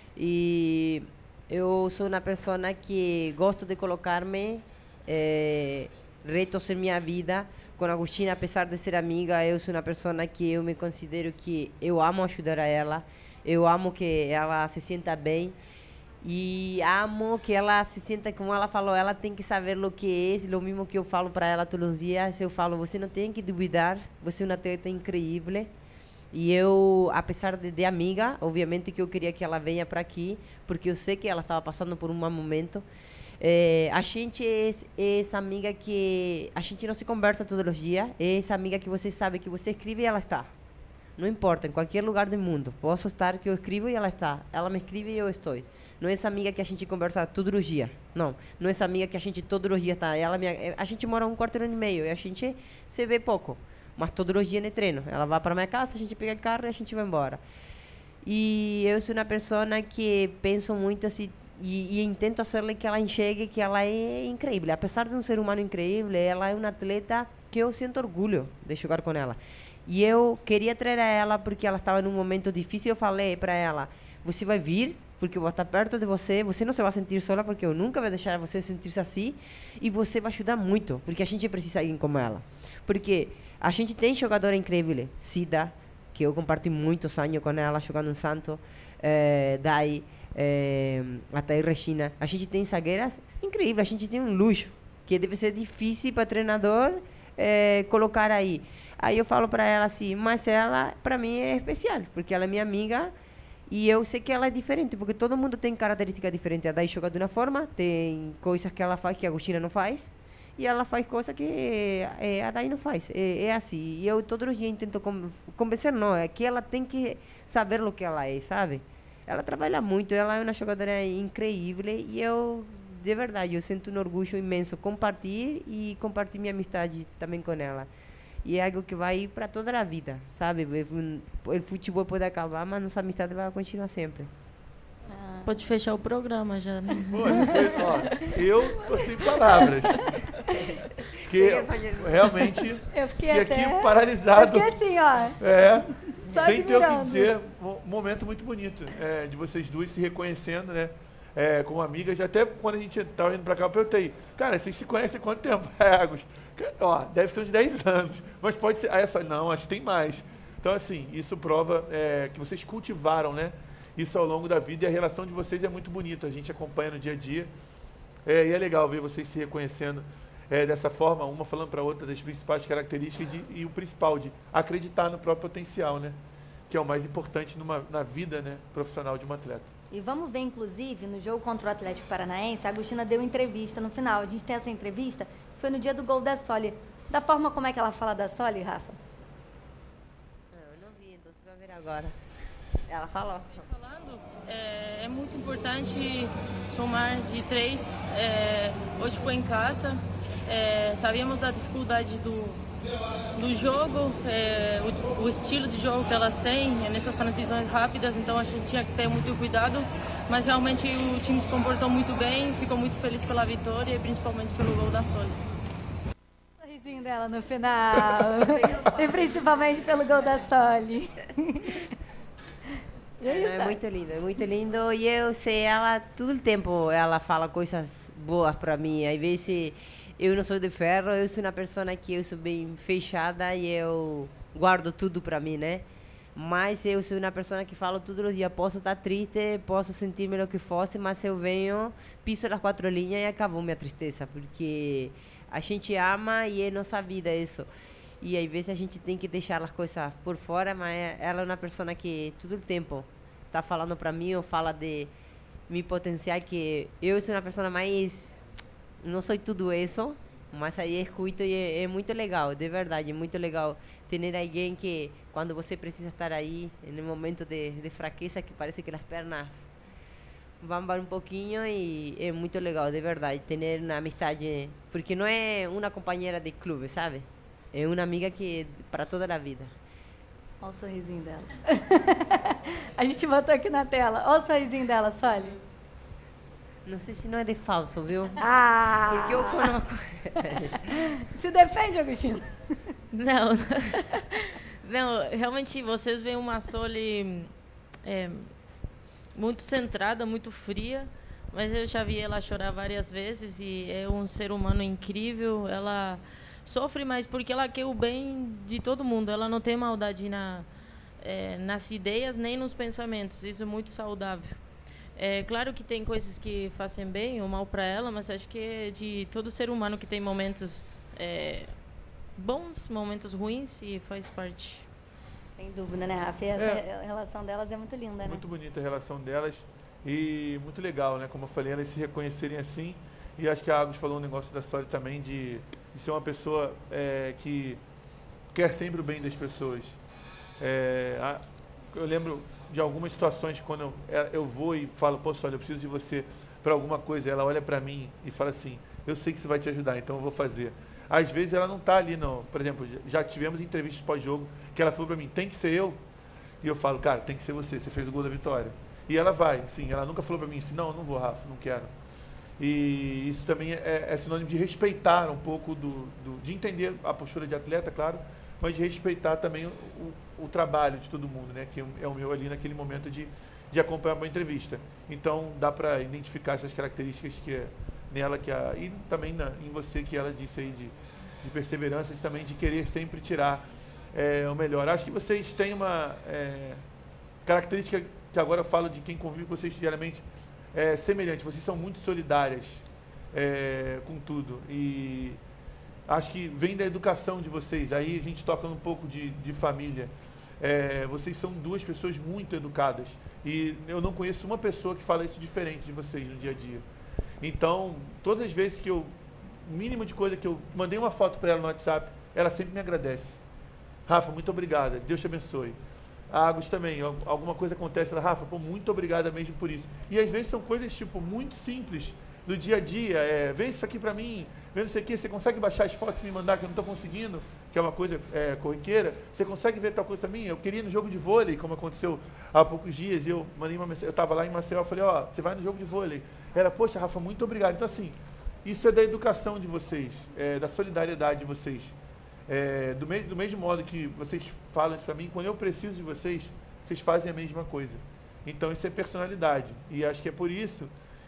Speaker 4: E eu sou uma pessoa que gosto de colocar-me eh, retos em minha vida. Com a Agustina, apesar de ser amiga, eu sou uma pessoa que eu me considero que eu amo ajudar a ela. Eu amo que ela se sinta bem. E amo que ela se sinta, como ela falou, ela tem que saber o que é, o mesmo que eu falo para ela todos os dias. Eu falo, você não tem que duvidar, você é uma atleta incrível. E eu, apesar de, de amiga, obviamente que eu queria que ela venha para aqui, porque eu sei que ela estava passando por um mau momento. É, a gente é, é essa amiga que a gente não se conversa todos os dias, é essa amiga que você sabe que você escreve e ela está. Não importa, em qualquer lugar do mundo. Posso estar que eu escrevo e ela está. Ela me escreve e eu estou. Não é essa amiga que a gente conversa todos os dias. Não. Não é essa amiga que a gente todos os dias está. Ela me, a gente mora um quarteirão e meio e a gente se vê pouco. Mas todos os dias no treino. Ela vai para minha casa, a gente pega o carro e a gente vai embora. E eu sou uma pessoa que penso muito assim, e, e tento fazer que ela enxergue que ela é incrível. Apesar de um ser humano incrível, ela é uma atleta que eu sinto orgulho de jogar com ela. E eu queria trazer ela porque ela estava num momento difícil. Eu falei para ela, você vai vir, porque eu vou estar perto de você, você não se vai sentir sola, porque eu nunca vou deixar você sentir-se assim, e você vai ajudar muito, porque a gente precisa de alguém como ela. Porque a gente tem jogadora incrível, Cida, que eu comparti muitos anos com ela, jogando no Santos, eh, Dai, eh, até Regina. A gente tem zagueiras incríveis, a gente tem um luxo, que deve ser difícil para treinador eh, colocar aí. Aí eu falo para ela assim, mas ela, para mim, é especial, porque ela é minha amiga e eu sei que ela é diferente, porque todo mundo tem características diferentes. A Dai joga de uma forma, tem coisas que ela faz que a Agustina não faz, e ela faz coisas que é, a Dai não faz. É, é assim. E eu todos os dias tento convencer, não, é que ela tem que saber o que ela é, sabe? Ela trabalha muito, ela é uma jogadora incrível e eu, de verdade, eu sinto um orgulho imenso compartilhar e compartilhar minha amizade também com ela. E é algo que vai para toda a vida, sabe? O futebol pode acabar, mas nossa amizade vai continuar sempre.
Speaker 3: Ah. Pode fechar o programa já, né?
Speaker 2: Pô, ó, eu tô sem palavras. Que realmente
Speaker 1: eu fiquei
Speaker 2: que
Speaker 1: até...
Speaker 2: aqui paralisado.
Speaker 1: Eu fiquei assim, ó.
Speaker 2: É,
Speaker 1: só
Speaker 2: sem ter o que
Speaker 1: admirando.
Speaker 2: dizer. Um momento muito bonito é, de vocês duas se reconhecendo, né? é, como amigas, até quando a gente estava indo para cá, eu perguntei, cara, vocês se conhecem há quanto tempo? É, Agus, ó, deve ser uns dez anos, mas pode ser, aí eu falei, não, acho que tem mais. Então, assim, isso prova é, que vocês cultivaram, né, isso ao longo da vida, e a relação de vocês é muito bonita, a gente acompanha no dia a dia, é, e é legal ver vocês se reconhecendo é, dessa forma, uma falando para a outra das principais características de, e o principal, de acreditar no próprio potencial, né, que é o mais importante numa, na vida, né, profissional de um atleta.
Speaker 1: E vamos ver, inclusive, no jogo contra o Atlético Paranaense, a Agostina deu entrevista no final. A gente tem essa entrevista, foi no dia do gol da Soli. Da forma como é que ela fala da Soli, Rafa?
Speaker 4: Não, eu não vi, então você vai ver agora. Ela falou.
Speaker 3: Falando, é, é muito importante somar de três. É, hoje foi em casa, é, sabíamos da dificuldade do do jogo, é, o, o estilo de jogo que elas têm, é, nessas transições rápidas, então a gente tinha que ter muito cuidado, mas realmente o time se comportou muito bem, ficou muito feliz pela vitória e principalmente pelo gol da Soli.
Speaker 1: O sorrisinho dela no final, e principalmente pelo gol da Soli.
Speaker 4: É, é muito lindo, é muito lindo, e eu sei, ela, todo o tempo ela fala coisas boas para mim, às vezes eu não sou de ferro, eu sou uma pessoa que eu sou bem fechada e eu guardo tudo para mim, né? Mas eu sou uma pessoa que falo todos os dias, posso estar triste, posso sentir melhor que fosse, mas eu venho, piso as quatro linhas e acabou minha tristeza, porque a gente ama e é nossa vida isso. E às vezes a gente tem que deixar as coisas por fora, mas ela é uma pessoa que todo o tempo está falando para mim, ou fala de meu potencial, que eu sou uma pessoa mais... Não sou tudo isso, mas aí escuto e é, é muito legal, de verdade, é muito legal ter alguém que, quando você precisa estar aí, no momento de, de fraqueza, que parece que as pernas vão um pouquinho, e é muito legal, de verdade, ter uma amizade, porque não é uma companheira de clube, sabe? É uma amiga que para toda a vida.
Speaker 1: Olha o sorrisinho dela. A gente botou aqui na tela. Olha o sorrisinho dela, Soli.
Speaker 4: Não sei se não é de falso, viu?
Speaker 1: Ah!
Speaker 4: Porque eu conheço.
Speaker 1: Se defende, Agostina.
Speaker 3: Não, não, realmente vocês veem uma Soli é, muito centrada, muito fria, mas eu já vi ela chorar várias vezes e é um ser humano incrível. Ela sofre mais porque ela quer o bem de todo mundo, ela não tem maldade na, é, nas ideias nem nos pensamentos, isso é muito saudável. É claro que tem coisas que fazem bem ou mal para ela, mas acho que é de todo ser humano que tem momentos é, bons, momentos ruins, e faz parte.
Speaker 1: Sem dúvida, né, Rafa? Essa é. relação delas é muito linda, né?
Speaker 2: Muito bonita a relação delas e muito legal, né? Como eu falei, elas se reconhecerem assim. E acho que a Agus falou um negócio da Soli também de, de ser uma pessoa é, que quer sempre o bem das pessoas. É, a, eu lembro de algumas situações quando eu, eu vou e falo, pô, Soli, eu preciso de você para alguma coisa. Ela olha para mim e fala assim, eu sei que isso vai te ajudar, então eu vou fazer. Às vezes ela não está ali, não. Por exemplo, já tivemos entrevistas pós-jogo que ela falou para mim, tem que ser eu? E eu falo, cara, tem que ser você, você fez o gol da vitória. E ela vai, sim, ela nunca falou para mim assim, não, eu não vou, Rafa, não quero. E isso também é, é sinônimo de respeitar um pouco, do, do, de entender a postura de atleta, claro, mas de respeitar também o, o, o trabalho de todo mundo, né? Que é o meu ali naquele momento de, de acompanhar uma entrevista. Então, dá para identificar essas características que é nela, que a, e também na, em você, que ela disse aí, de, de perseverança, de, também de querer sempre tirar é, o melhor. Acho que vocês têm uma é, característica, que agora eu falo de quem convive com vocês diariamente, é, semelhante. Vocês são muito solidárias é, com tudo. E acho que vem da educação de vocês. Aí a gente toca um pouco de, de família. É, vocês são duas pessoas muito educadas. E eu não conheço uma pessoa que fala isso diferente de vocês no dia a dia. Então, todas as vezes que eu, o mínimo de coisa que eu mandei uma foto para ela no WhatsApp, ela sempre me agradece. Rafa, muito obrigada, Deus te abençoe. A Agus também, alguma coisa acontece, ela, Rafa, pô, muito obrigada mesmo por isso. E às vezes são coisas, tipo, muito simples do dia a dia, é, vê isso aqui pra mim, vê não sei o que, você consegue baixar as fotos e me mandar que eu não tô conseguindo, que é uma coisa é, corriqueira, você consegue ver tal coisa pra mim? Eu queria ir no jogo de vôlei, como aconteceu há poucos dias, e eu mandei uma mensagem, eu tava lá em Maceió, eu falei, ó, você vai no jogo de vôlei. Ela, poxa, Rafa, muito obrigado. Então, assim, isso é da educação de vocês, é, da solidariedade de vocês. É, do, me do mesmo modo que vocês falam isso pra mim, quando eu preciso de vocês, vocês fazem a mesma coisa. Então, isso é personalidade. E acho que é por isso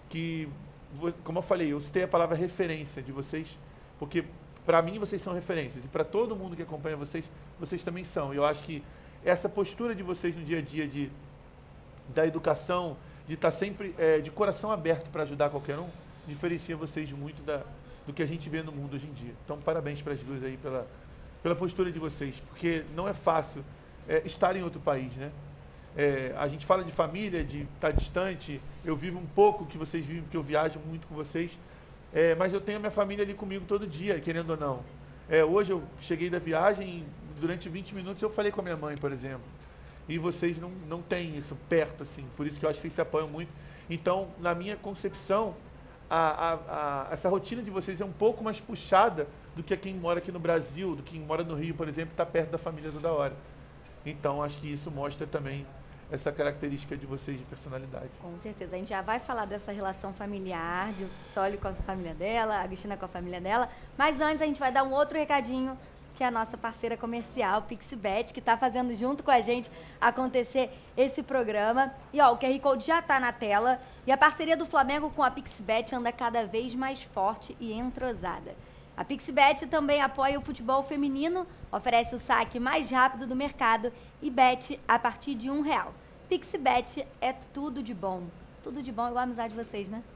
Speaker 2: que, como eu falei, eu citei a palavra referência de vocês, porque para mim vocês são referências, e para todo mundo que acompanha vocês, vocês também são. E eu acho que essa postura de vocês no dia a dia, de, da educação, de estar sempre é, de coração aberto para ajudar qualquer um, diferencia vocês muito da, do que a gente vê no mundo hoje em dia. Então, parabéns para as duas aí pela, pela postura de vocês, porque não é fácil é, estar em outro país, né? É, a gente fala de família, de estar distante, eu vivo um pouco o que vocês vivem, porque eu viajo muito com vocês, é, mas eu tenho a minha família ali comigo todo dia, querendo ou não. É, hoje eu cheguei da viagem, durante vinte minutos eu falei com a minha mãe, por exemplo, e vocês não, não têm isso perto, assim, por isso que eu acho que vocês se apoiam muito. Então, na minha concepção, a, a, a, essa rotina de vocês é um pouco mais puxada do que quem mora aqui no Brasil, do que quem mora no Rio, por exemplo, está perto da família toda hora. Então, acho que isso mostra também essa característica de vocês de personalidade.
Speaker 1: Com certeza. A gente já vai falar dessa relação familiar, de Soli com a família dela, a Agostina com a família dela, mas antes a gente vai dar um outro recadinho, que é a nossa parceira comercial, Pixibet, que está fazendo junto com a gente acontecer esse programa. E ó, o Q R Code já está na tela, e a parceria do Flamengo com a Pixibet anda cada vez mais forte e entrosada. A Pixibet também apoia o futebol feminino, oferece o saque mais rápido do mercado e bet a partir de um real. Pixibet é tudo de bom. Tudo de bom, igual a amizade de vocês, né?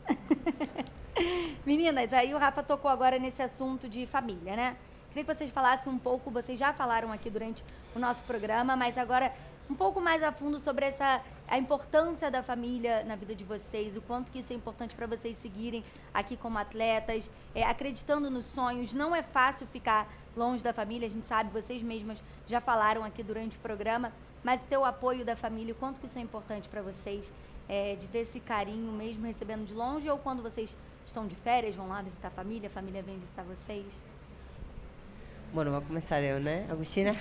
Speaker 1: Meninas, aí o Rafa tocou agora nesse assunto de família, né? Queria que vocês falassem um pouco, vocês já falaram aqui durante o nosso programa, mas agora um pouco mais a fundo sobre essa, a importância da família na vida de vocês, o quanto que isso é importante para vocês seguirem aqui como atletas, é, acreditando nos sonhos. Não é fácil ficar longe da família, a gente sabe, vocês mesmas já falaram aqui durante o programa, mas ter o apoio da família, o quanto que isso é importante para vocês, é, de ter esse carinho mesmo recebendo de longe, ou quando vocês estão de férias, vão lá visitar a família, a família vem visitar vocês?
Speaker 4: Bueno, vou começar eu, né, Agostina?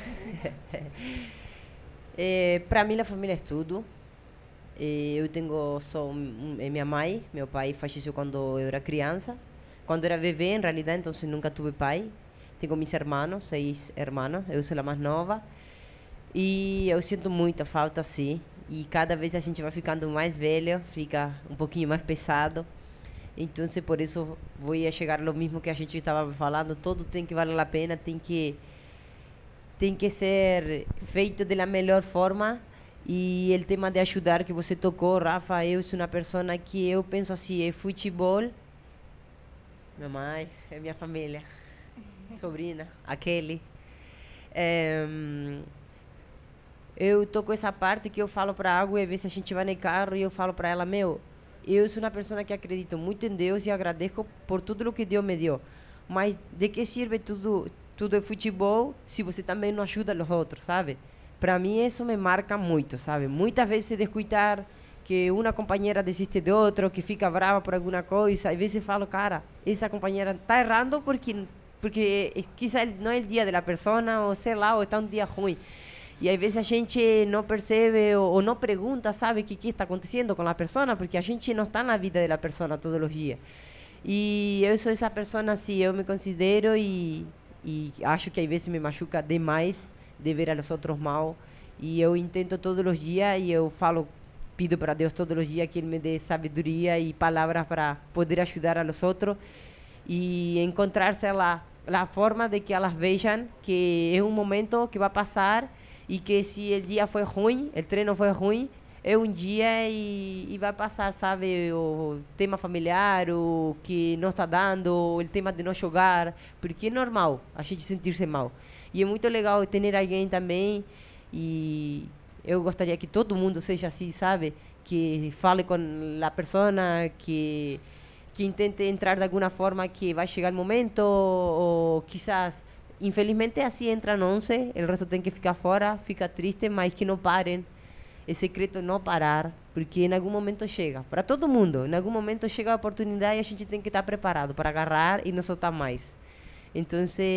Speaker 4: É, para mim, a família é tudo. É, eu tenho só um, é minha mãe, meu pai faleceu quando eu era criança. Quando era bebê, em realidade, então nunca tive pai. Tenho meus irmãos, seis irmãos, eu sou a mais nova. E eu sinto muita falta, sim. E cada vez a gente vai ficando mais velho, fica um pouquinho mais pesado. Então, por isso, vou chegar no mesmo que a gente estava falando, tudo tem que valer a pena, tem que, tem que ser feito da melhor forma. E o tema de ajudar que você tocou, Rafa, eu sou uma pessoa que eu penso assim, é futebol, minha mãe, é minha família, sobrina, aquele. É, eu toco essa parte que eu falo para a Água, e às vezes a gente vai no carro e eu falo para ela, meu, eu sou uma pessoa que acredito muito em Deus e agradeço por tudo o que Deus me deu. Mas de que serve tudo, tudo é futebol se você também não ajuda os outros, sabe? Para mim isso me marca muito, sabe? Muitas vezes se descuidar que uma companheira desiste de outro, que fica brava por alguma coisa, às vezes eu falo, cara, essa companheira está errando porque, porque quizá não é o dia da pessoa, ou sei lá, ou está um dia ruim. E às vezes a gente não percebe ou, ou não pergunta, sabe, o que, que está acontecendo com a pessoa, porque a gente não está na vida da pessoa todos os dias. E eu sou essa pessoa assim, eu me considero e, e acho que às vezes me machuca demais de ver os outros mal. E eu intento todos os dias e eu falo, pido para Deus todos os dias que Ele me dê sabedoria e palavras para poder ajudar a los outros e encontrar-se lá, a forma de que elas vejam que é um momento que vai passar. E que se o dia foi ruim, o treino foi ruim, é um dia e, e vai passar, sabe? O tema familiar, o que não está dando, o tema de não jogar, porque é normal a gente sentir-se mal. E é muito legal ter alguém também, e eu gostaria que todo mundo seja assim, sabe? Que fale com a pessoa, que, que tente entrar de alguma forma, que vai chegar o momento, ou quizás... Infelizmente, assim entram onze, o resto tem que ficar fora, fica triste, mas que não parem. É secreto não parar, porque em algum momento chega. Para todo mundo, em algum momento chega a oportunidade e a gente tem que estar preparado para agarrar e não soltar mais. Então,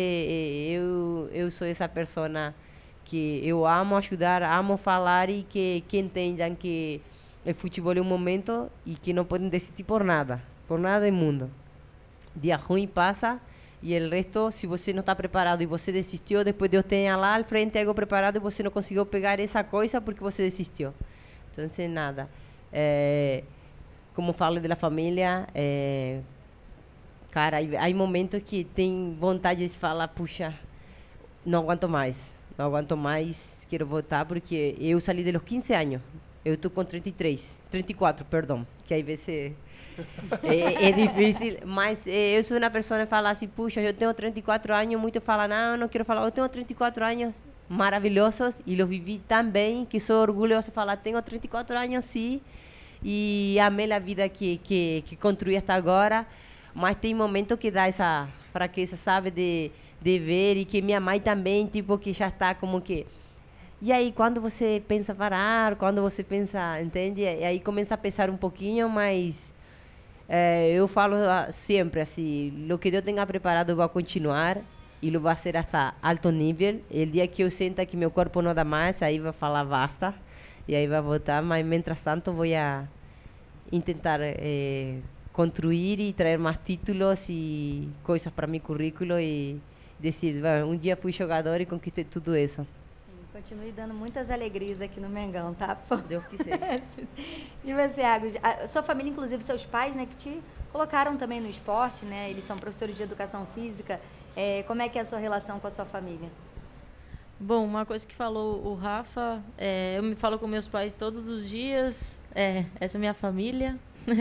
Speaker 4: eu, eu sou essa pessoa que eu amo ajudar, amo falar e que, que entendam que o futebol é um momento e que não podem desistir por nada, por nada do mundo. Dia ruim passa. E o resto, se você não está preparado e você desistiu, depois Deus tenha lá ao frente algo preparado e você não conseguiu pegar essa coisa porque você desistiu. Então, nada. É, como falo da família, é, cara, há momentos que tem vontade de falar, puxa, não aguento mais, não aguento mais, quero voltar, porque eu saí de los quinze anos, eu estou com trinta e três, trinta e quatro, perdão, que aí vai ser... é, é difícil, mas é, eu sou uma pessoa que fala assim, puxa, eu tenho trinta e quatro anos, muitos falam, não, não quero falar, eu tenho trinta e quatro anos maravilhosos e eu vivi tão bem que sou orgulhosa de falar, tenho trinta e quatro anos sim, e amei a vida que, que, que construí até agora, mas tem momentos que dá essa fraqueza, sabe, de, de ver, e que minha mãe também, tipo, que já está como que... E aí, quando você pensa parar, quando você pensa, entende? E aí começa a pesar um pouquinho, mas... É, eu falo sempre assim, o que Deus tenha preparado eu vou continuar e eu vou fazer até alto nível. O dia que eu sinta que meu corpo não dá mais, aí vai falar basta e aí vai voltar, mas mientras tanto vou a tentar é, construir e trazer mais títulos e coisas para meu currículo e dizer, um dia fui jogador e conquistei tudo isso.
Speaker 1: Continue dando muitas alegrias aqui no Mengão, tá? Por...
Speaker 4: Deus quiser.
Speaker 1: E você, Agus? A sua família, inclusive seus pais, né, que te colocaram também no esporte, né? Eles são professores de educação física. É, como é que é a sua relação com a sua família?
Speaker 3: Bom, uma coisa que falou o Rafa, é, eu me falo com meus pais todos os dias. É, essa é minha família.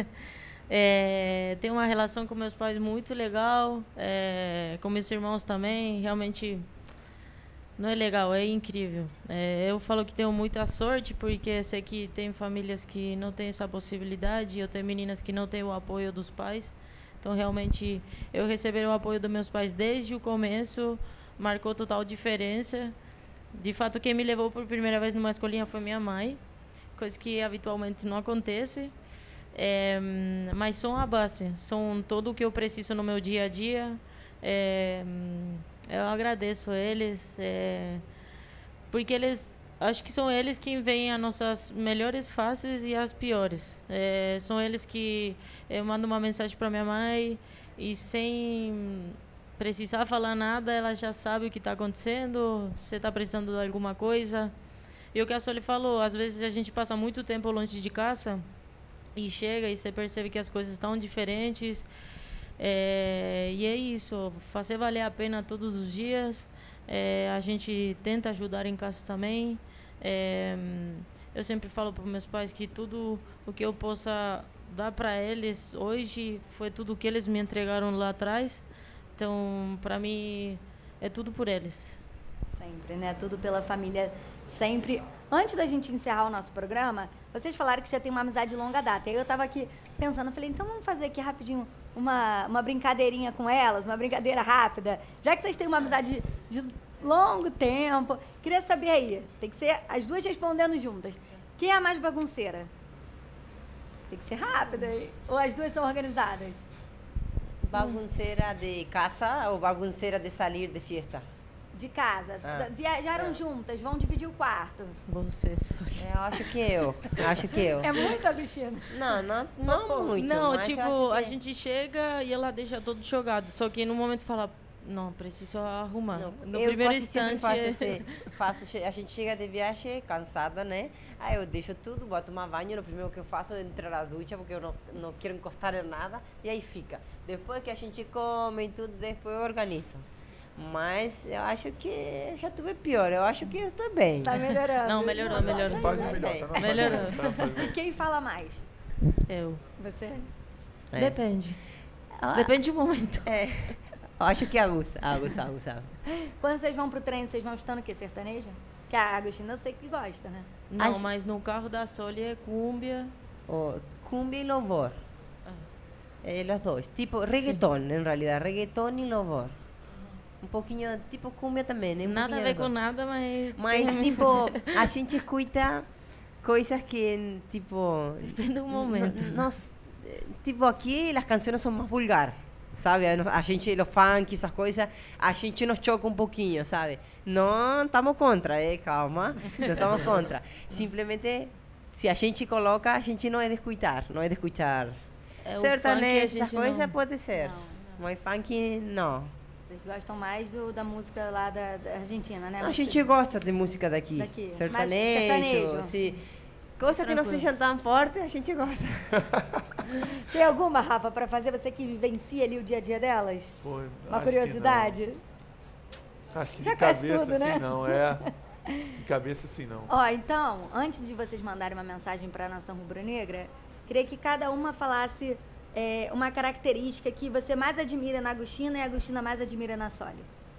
Speaker 3: É, tenho uma relação com meus pais muito legal, é, com meus irmãos também. Realmente... não é legal, é incrível. É, eu falo que tenho muita sorte, porque sei que tem famílias que não têm essa possibilidade, eu tenho meninas que não têm o apoio dos pais. Então, realmente, eu receber o apoio dos meus pais desde o começo marcou total diferença. De fato, quem me levou por primeira vez numa escolinha foi minha mãe, coisa que habitualmente não acontece. É, mas são a base, são tudo o que eu preciso no meu dia a dia. É, eu agradeço a eles, é, porque eles, acho que são eles que veem as nossas melhores faces e as piores. É, são eles que eu mando uma mensagem para minha mãe e sem precisar falar nada, ela já sabe o que está acontecendo, se está precisando de alguma coisa. E o que a Soli falou, às vezes a gente passa muito tempo longe de casa e chega e você percebe que as coisas estão diferentes. É, e é isso, fazer valer a pena todos os dias. É, a gente tenta ajudar em casa também. É, eu sempre falo para meus pais que tudo o que eu possa dar para eles hoje foi tudo o que eles me entregaram lá atrás. Então, para mim, é tudo por eles.
Speaker 1: Sempre, né? Tudo pela família, sempre. Antes da gente encerrar o nosso programa, vocês falaram que você tem uma amizade de longa data. E aí eu estava aqui pensando, falei, então vamos fazer aqui rapidinho uma, uma brincadeirinha com elas, uma brincadeira rápida. Já que vocês têm uma amizade de, de longo tempo, queria saber aí, tem que ser as duas respondendo juntas. Quem é a mais bagunceira? Tem que ser rápida, ou as duas são organizadas?
Speaker 4: Bagunceira de casa ou bagunceira de sair de festa?
Speaker 1: De casa.
Speaker 4: Ah.
Speaker 1: Viajaram
Speaker 4: É.
Speaker 1: juntas, vão dividir o quarto.
Speaker 3: Você, Soli.
Speaker 4: Eu acho que eu. Acho que eu.
Speaker 1: É muito, Agostina?
Speaker 4: Não, não, não muito.
Speaker 3: Não,
Speaker 4: mas eu
Speaker 3: tipo,
Speaker 4: acho
Speaker 3: a
Speaker 4: que-
Speaker 3: gente chega e ela deixa tudo jogado. Só que no momento fala, não, preciso arrumar.
Speaker 4: Não,
Speaker 3: no
Speaker 4: eu
Speaker 3: primeiro
Speaker 4: quase sempre
Speaker 3: instante...
Speaker 4: faço, esse, faço che- a gente chega de viagem cansada, né? Aí eu deixo tudo, boto uma banho, no primeiro que eu faço é entrar na ducha, porque eu não, não quero encostar em nada, e aí fica. Depois que a gente come e tudo, depois eu organizo. Mas eu acho que eu já tuve pior, eu acho que eu estou bem.
Speaker 1: Tá melhorando.
Speaker 3: Não, melhorou, melhorou.
Speaker 2: Faz o melhor, tá na fase
Speaker 3: Melhorou.
Speaker 2: melhor, tá na fase
Speaker 1: E
Speaker 2: melhor.
Speaker 1: quem fala mais?
Speaker 3: Eu.
Speaker 1: Você?
Speaker 4: É.
Speaker 3: Depende.
Speaker 4: Ah,
Speaker 3: Depende do momento.
Speaker 4: É, eu acho que aguça, aguça, aguça.
Speaker 1: Quando vocês vão pro treino, vocês vão escutando o quê? Sertanejo? Que a Agostina eu sei que gosta, né?
Speaker 3: Não,
Speaker 4: Acho-
Speaker 3: mas no carro da Soli é cúmbia.
Speaker 4: Oh, cumbia e louvor.
Speaker 3: Ah.
Speaker 4: Eh, los dos. Tipo reggaetón, en realidad. Reggaetón y louvor. Um pouquinho, tipo cumbia também, né? Um
Speaker 3: Nada a
Speaker 4: pouquinho
Speaker 3: ver
Speaker 4: dos
Speaker 3: com
Speaker 4: dois.
Speaker 3: nada, mas...
Speaker 4: Mas, tipo, a gente escuta coisas que, tipo...
Speaker 3: Depende do momento.
Speaker 4: n- Nós, eh, tipo, aqui as canções são mais vulgares, sabe? A gente, os funk, essas coisas, a gente nos choca um pouquinho, sabe? Não estamos contra, eh? Calma, não estamos contra. Simplesmente, se a gente coloca, a gente não é de escutar, não é de escutar.
Speaker 3: É, o
Speaker 4: Sertanejo,
Speaker 3: funk a
Speaker 4: essas
Speaker 3: gente
Speaker 4: coisas
Speaker 3: não-
Speaker 4: pode ser.
Speaker 1: Não, não.
Speaker 4: Mas funk, não.
Speaker 1: Vocês gostam mais do, da música lá da, da Argentina, né?
Speaker 4: A gente gosta de música daqui.
Speaker 1: Daqui. Mas
Speaker 4: Sertanejo,
Speaker 1: sertanejo.
Speaker 4: se, coisa que não
Speaker 3: Tranquilo.
Speaker 4: seja tão forte, a gente gosta.
Speaker 1: Tem alguma, Rafa, para fazer você que vivencia ali o dia a dia delas?
Speaker 2: Pô,
Speaker 1: Uma
Speaker 2: acho
Speaker 1: curiosidade?
Speaker 2: Que acho que
Speaker 1: Já
Speaker 2: de
Speaker 1: conhece
Speaker 2: cabeça
Speaker 1: tudo, né?
Speaker 2: assim não, é. De cabeça assim não.
Speaker 1: Ó, então, antes de vocês mandarem uma mensagem para a Nação Rubro-Negra, queria que cada uma falasse é, uma característica que você mais admira na Agostina e a Agostina mais admira na Soli.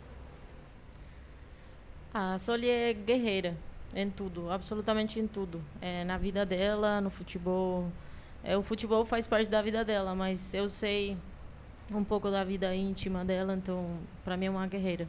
Speaker 3: A Soli é guerreira em tudo, absolutamente em tudo. É, na vida dela, no futebol. É, o futebol faz parte da vida dela, mas eu sei um pouco da vida íntima dela, então, para mim é uma guerreira.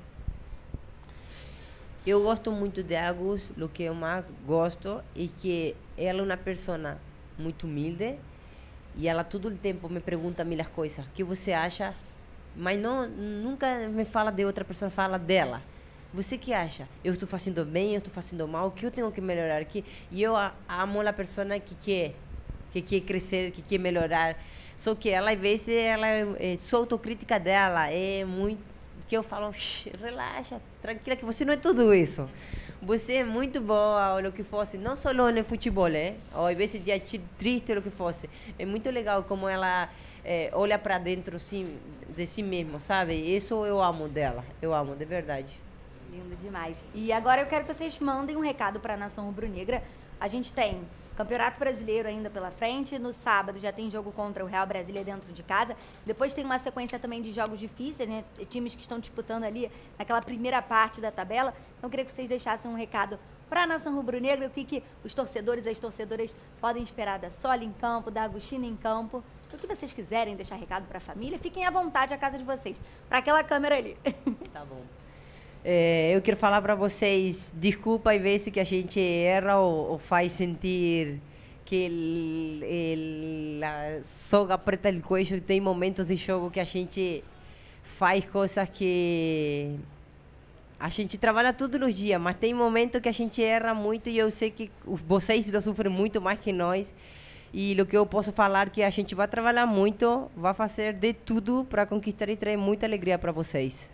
Speaker 4: Eu gosto muito de Agus, o que eu mais gosto é que ela é uma pessoa muito humilde e ela todo o tempo me pergunta mil coisas. O que você acha? Mas não, nunca me fala de outra pessoa, fala dela. Você que acha? Eu estou fazendo bem, eu estou fazendo mal, o que eu tenho que melhorar aqui? E eu a, amo a pessoa que quer, que quer crescer, que quer melhorar. Só que ela, às vezes, ela é, só autocrítica dela é muito... que eu falo, relaxa, tranquila, que você não é tudo isso. Você é muito boa, ou o que fosse, não só no futebol, é? Ou às vezes dia triste, ou o que fosse. É muito legal como ela é, olha para dentro assim, de si mesma, sabe? Isso eu amo dela, eu amo, de verdade.
Speaker 1: Lindo demais. E agora eu quero que vocês mandem um recado para a Nação Rubro-Negra. A gente tem Campeonato Brasileiro ainda pela frente. No sábado já tem jogo contra o Real Brasília dentro de casa. Depois tem uma sequência também de jogos difíceis, né? Times que estão disputando ali naquela primeira parte da tabela. Então eu queria que vocês deixassem um recado para a Nação Rubro-Negra, o que, que os torcedores e as torcedoras podem esperar da Soli em campo, da Agostina em campo. O que vocês quiserem deixar recado para a família, fiquem à vontade a casa de vocês. Para aquela câmera ali.
Speaker 4: Tá bom. É, eu quero falar para vocês, desculpa às vezes que a gente erra ou, ou faz sentir que ele, ele, a soga aperta o cuello. Tem momentos de jogo que a gente faz coisas que a gente trabalha todos os dias, mas tem momentos que a gente erra muito e eu sei que vocês lo sofrem muito mais que nós. E o que eu posso falar é que a gente vai trabalhar muito, vai fazer de tudo para conquistar e trazer muita alegria para vocês.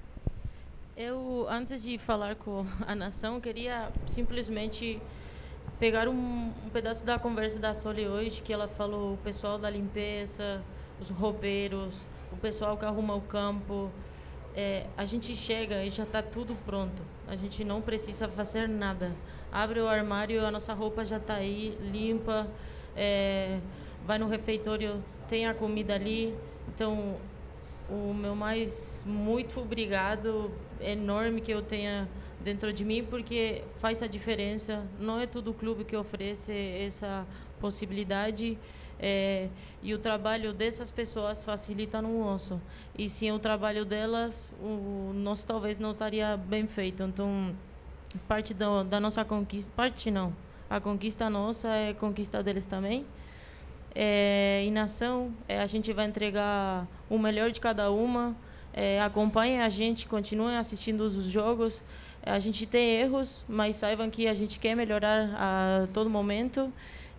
Speaker 3: Eu, antes de falar com a nação, queria simplesmente pegar um, um pedaço da conversa da Soli hoje, que ela falou o pessoal da limpeza, os roupeiros, o pessoal que arruma o campo. É, a gente chega e já está tudo pronto. A gente não precisa fazer nada. Abre o armário, a nossa roupa já está aí, limpa. É, vai no refeitório, tem a comida ali. Então, o meu mais muito obrigado enorme que eu tenha dentro de mim, porque faz a diferença. Não é todo clube que oferece essa possibilidade, é, e o trabalho dessas pessoas facilita no nosso. E sem o trabalho delas, o nosso talvez não estaria bem feito. Então, parte da, da nossa conquista, parte não, a conquista nossa é conquista deles também. É, e nação, é, a gente vai entregar o melhor de cada uma. É, acompanhem a gente, continuem assistindo os jogos. É, a gente tem erros, mas saibam que a gente quer melhorar a todo momento.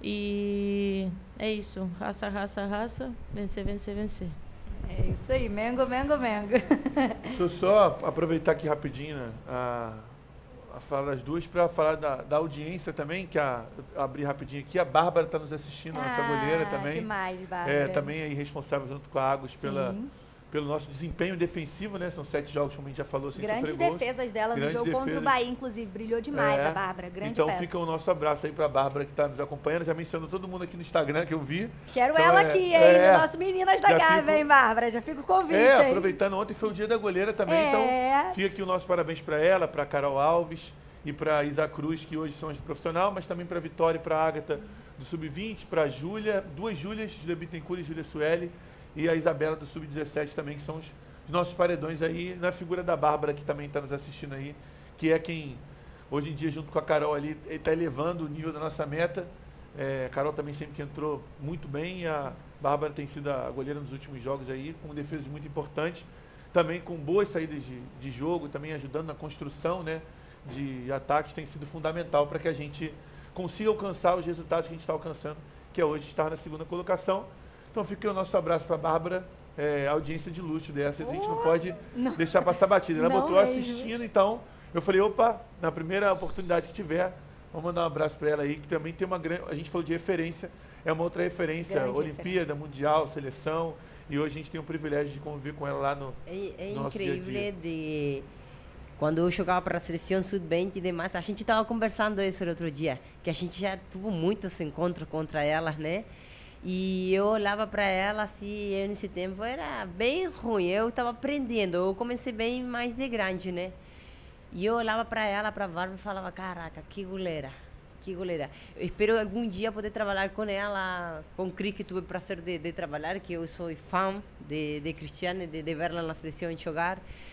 Speaker 3: E é isso. Raça, raça, raça. Vencer, vencer, vencer.
Speaker 1: É isso aí. Mengo, mengo, mengo.
Speaker 2: Deixa eu só aproveitar aqui rapidinho, né, a, a falar das duas, para falar da, da audiência também, que a, abrir rapidinho aqui. A Bárbara está nos assistindo, a nossa
Speaker 1: Ah,
Speaker 2: goleira também.
Speaker 1: que mais, Bárbara?
Speaker 2: É, também aí responsável junto com a Águas pela,
Speaker 1: Sim.
Speaker 2: pelo nosso desempenho defensivo, né? São sete jogos, como a gente já falou, sem
Speaker 1: Grandes
Speaker 2: sofrer gols.
Speaker 1: defesas dela
Speaker 2: Grandes
Speaker 1: no jogo contra o
Speaker 2: defesas.
Speaker 1: Bahia, inclusive. Brilhou demais
Speaker 2: É,
Speaker 1: a Bárbara. Grande
Speaker 2: então
Speaker 1: peça.
Speaker 2: fica o nosso abraço aí para a Bárbara, que está nos acompanhando. Já mencionou todo mundo aqui no Instagram que eu vi.
Speaker 1: Quero
Speaker 2: Então,
Speaker 1: ela
Speaker 2: é,
Speaker 1: aqui, hein?
Speaker 2: é,
Speaker 1: No nosso Meninas da
Speaker 2: já
Speaker 1: Gávea,
Speaker 2: fico-
Speaker 1: hein, Bárbara? Já fica o convite,
Speaker 2: É,
Speaker 1: hein?
Speaker 2: aproveitando, ontem foi o dia da goleira também,
Speaker 1: É.
Speaker 2: então fica aqui o nosso parabéns para ela, para Carol Alves e para Isa Cruz, que hoje são as profissional, mas também para Vitória e para a Ágata do sub vinte, para a Júlia, duas Júlias, Júlia Bittencourt e Júlia Sueli, e a Isabela do sub dezessete também, que são os nossos paredões aí, na figura da Bárbara, que também está nos assistindo aí, que é quem, hoje em dia, junto com a Carol ali, está elevando o nível da nossa meta. É, a Carol também sempre que entrou muito bem, e a Bárbara tem sido a goleira nos últimos jogos aí, com defesas muito importantes, também com boas saídas de, de jogo, também ajudando na construção, né, de ataques, tem sido fundamental para que a gente consiga alcançar os resultados que a gente está alcançando, que é hoje estar na segunda colocação. Então fica aí o nosso abraço para a Bárbara, é, audiência de luxo dessa, a gente não pode
Speaker 1: Não.
Speaker 2: deixar passar batida. Ela
Speaker 1: Não
Speaker 2: botou
Speaker 1: mesmo.
Speaker 2: assistindo, então eu falei, opa, na primeira oportunidade que tiver, Vamos mandar um abraço para ela aí, que também tem uma grande... A gente falou de referência, é uma outra referência,
Speaker 1: Grande
Speaker 2: Olimpíada, Mundial, Seleção, e hoje a gente tem o privilégio de conviver com ela lá no,
Speaker 4: É, é
Speaker 2: no nosso dia a
Speaker 4: incrível
Speaker 2: dia.
Speaker 4: de... Quando eu jogava para a seleção sub vinte e demais, a gente estava conversando isso no outro dia, que a gente já teve muitos encontros contra elas, né? E eu olhava para ela assim, eu nesse tempo era bem ruim, eu estava aprendendo, eu comecei bem mais de grande, né? E eu olhava para ela, para a Bárbara e falava, caraca, que goleira, que goleira. Eu espero algum dia poder trabalhar com ela, com o Cris, que tive o prazer de, de trabalhar, que eu sou fã de, de Cristiane, de, de vê-la na seleção jogar.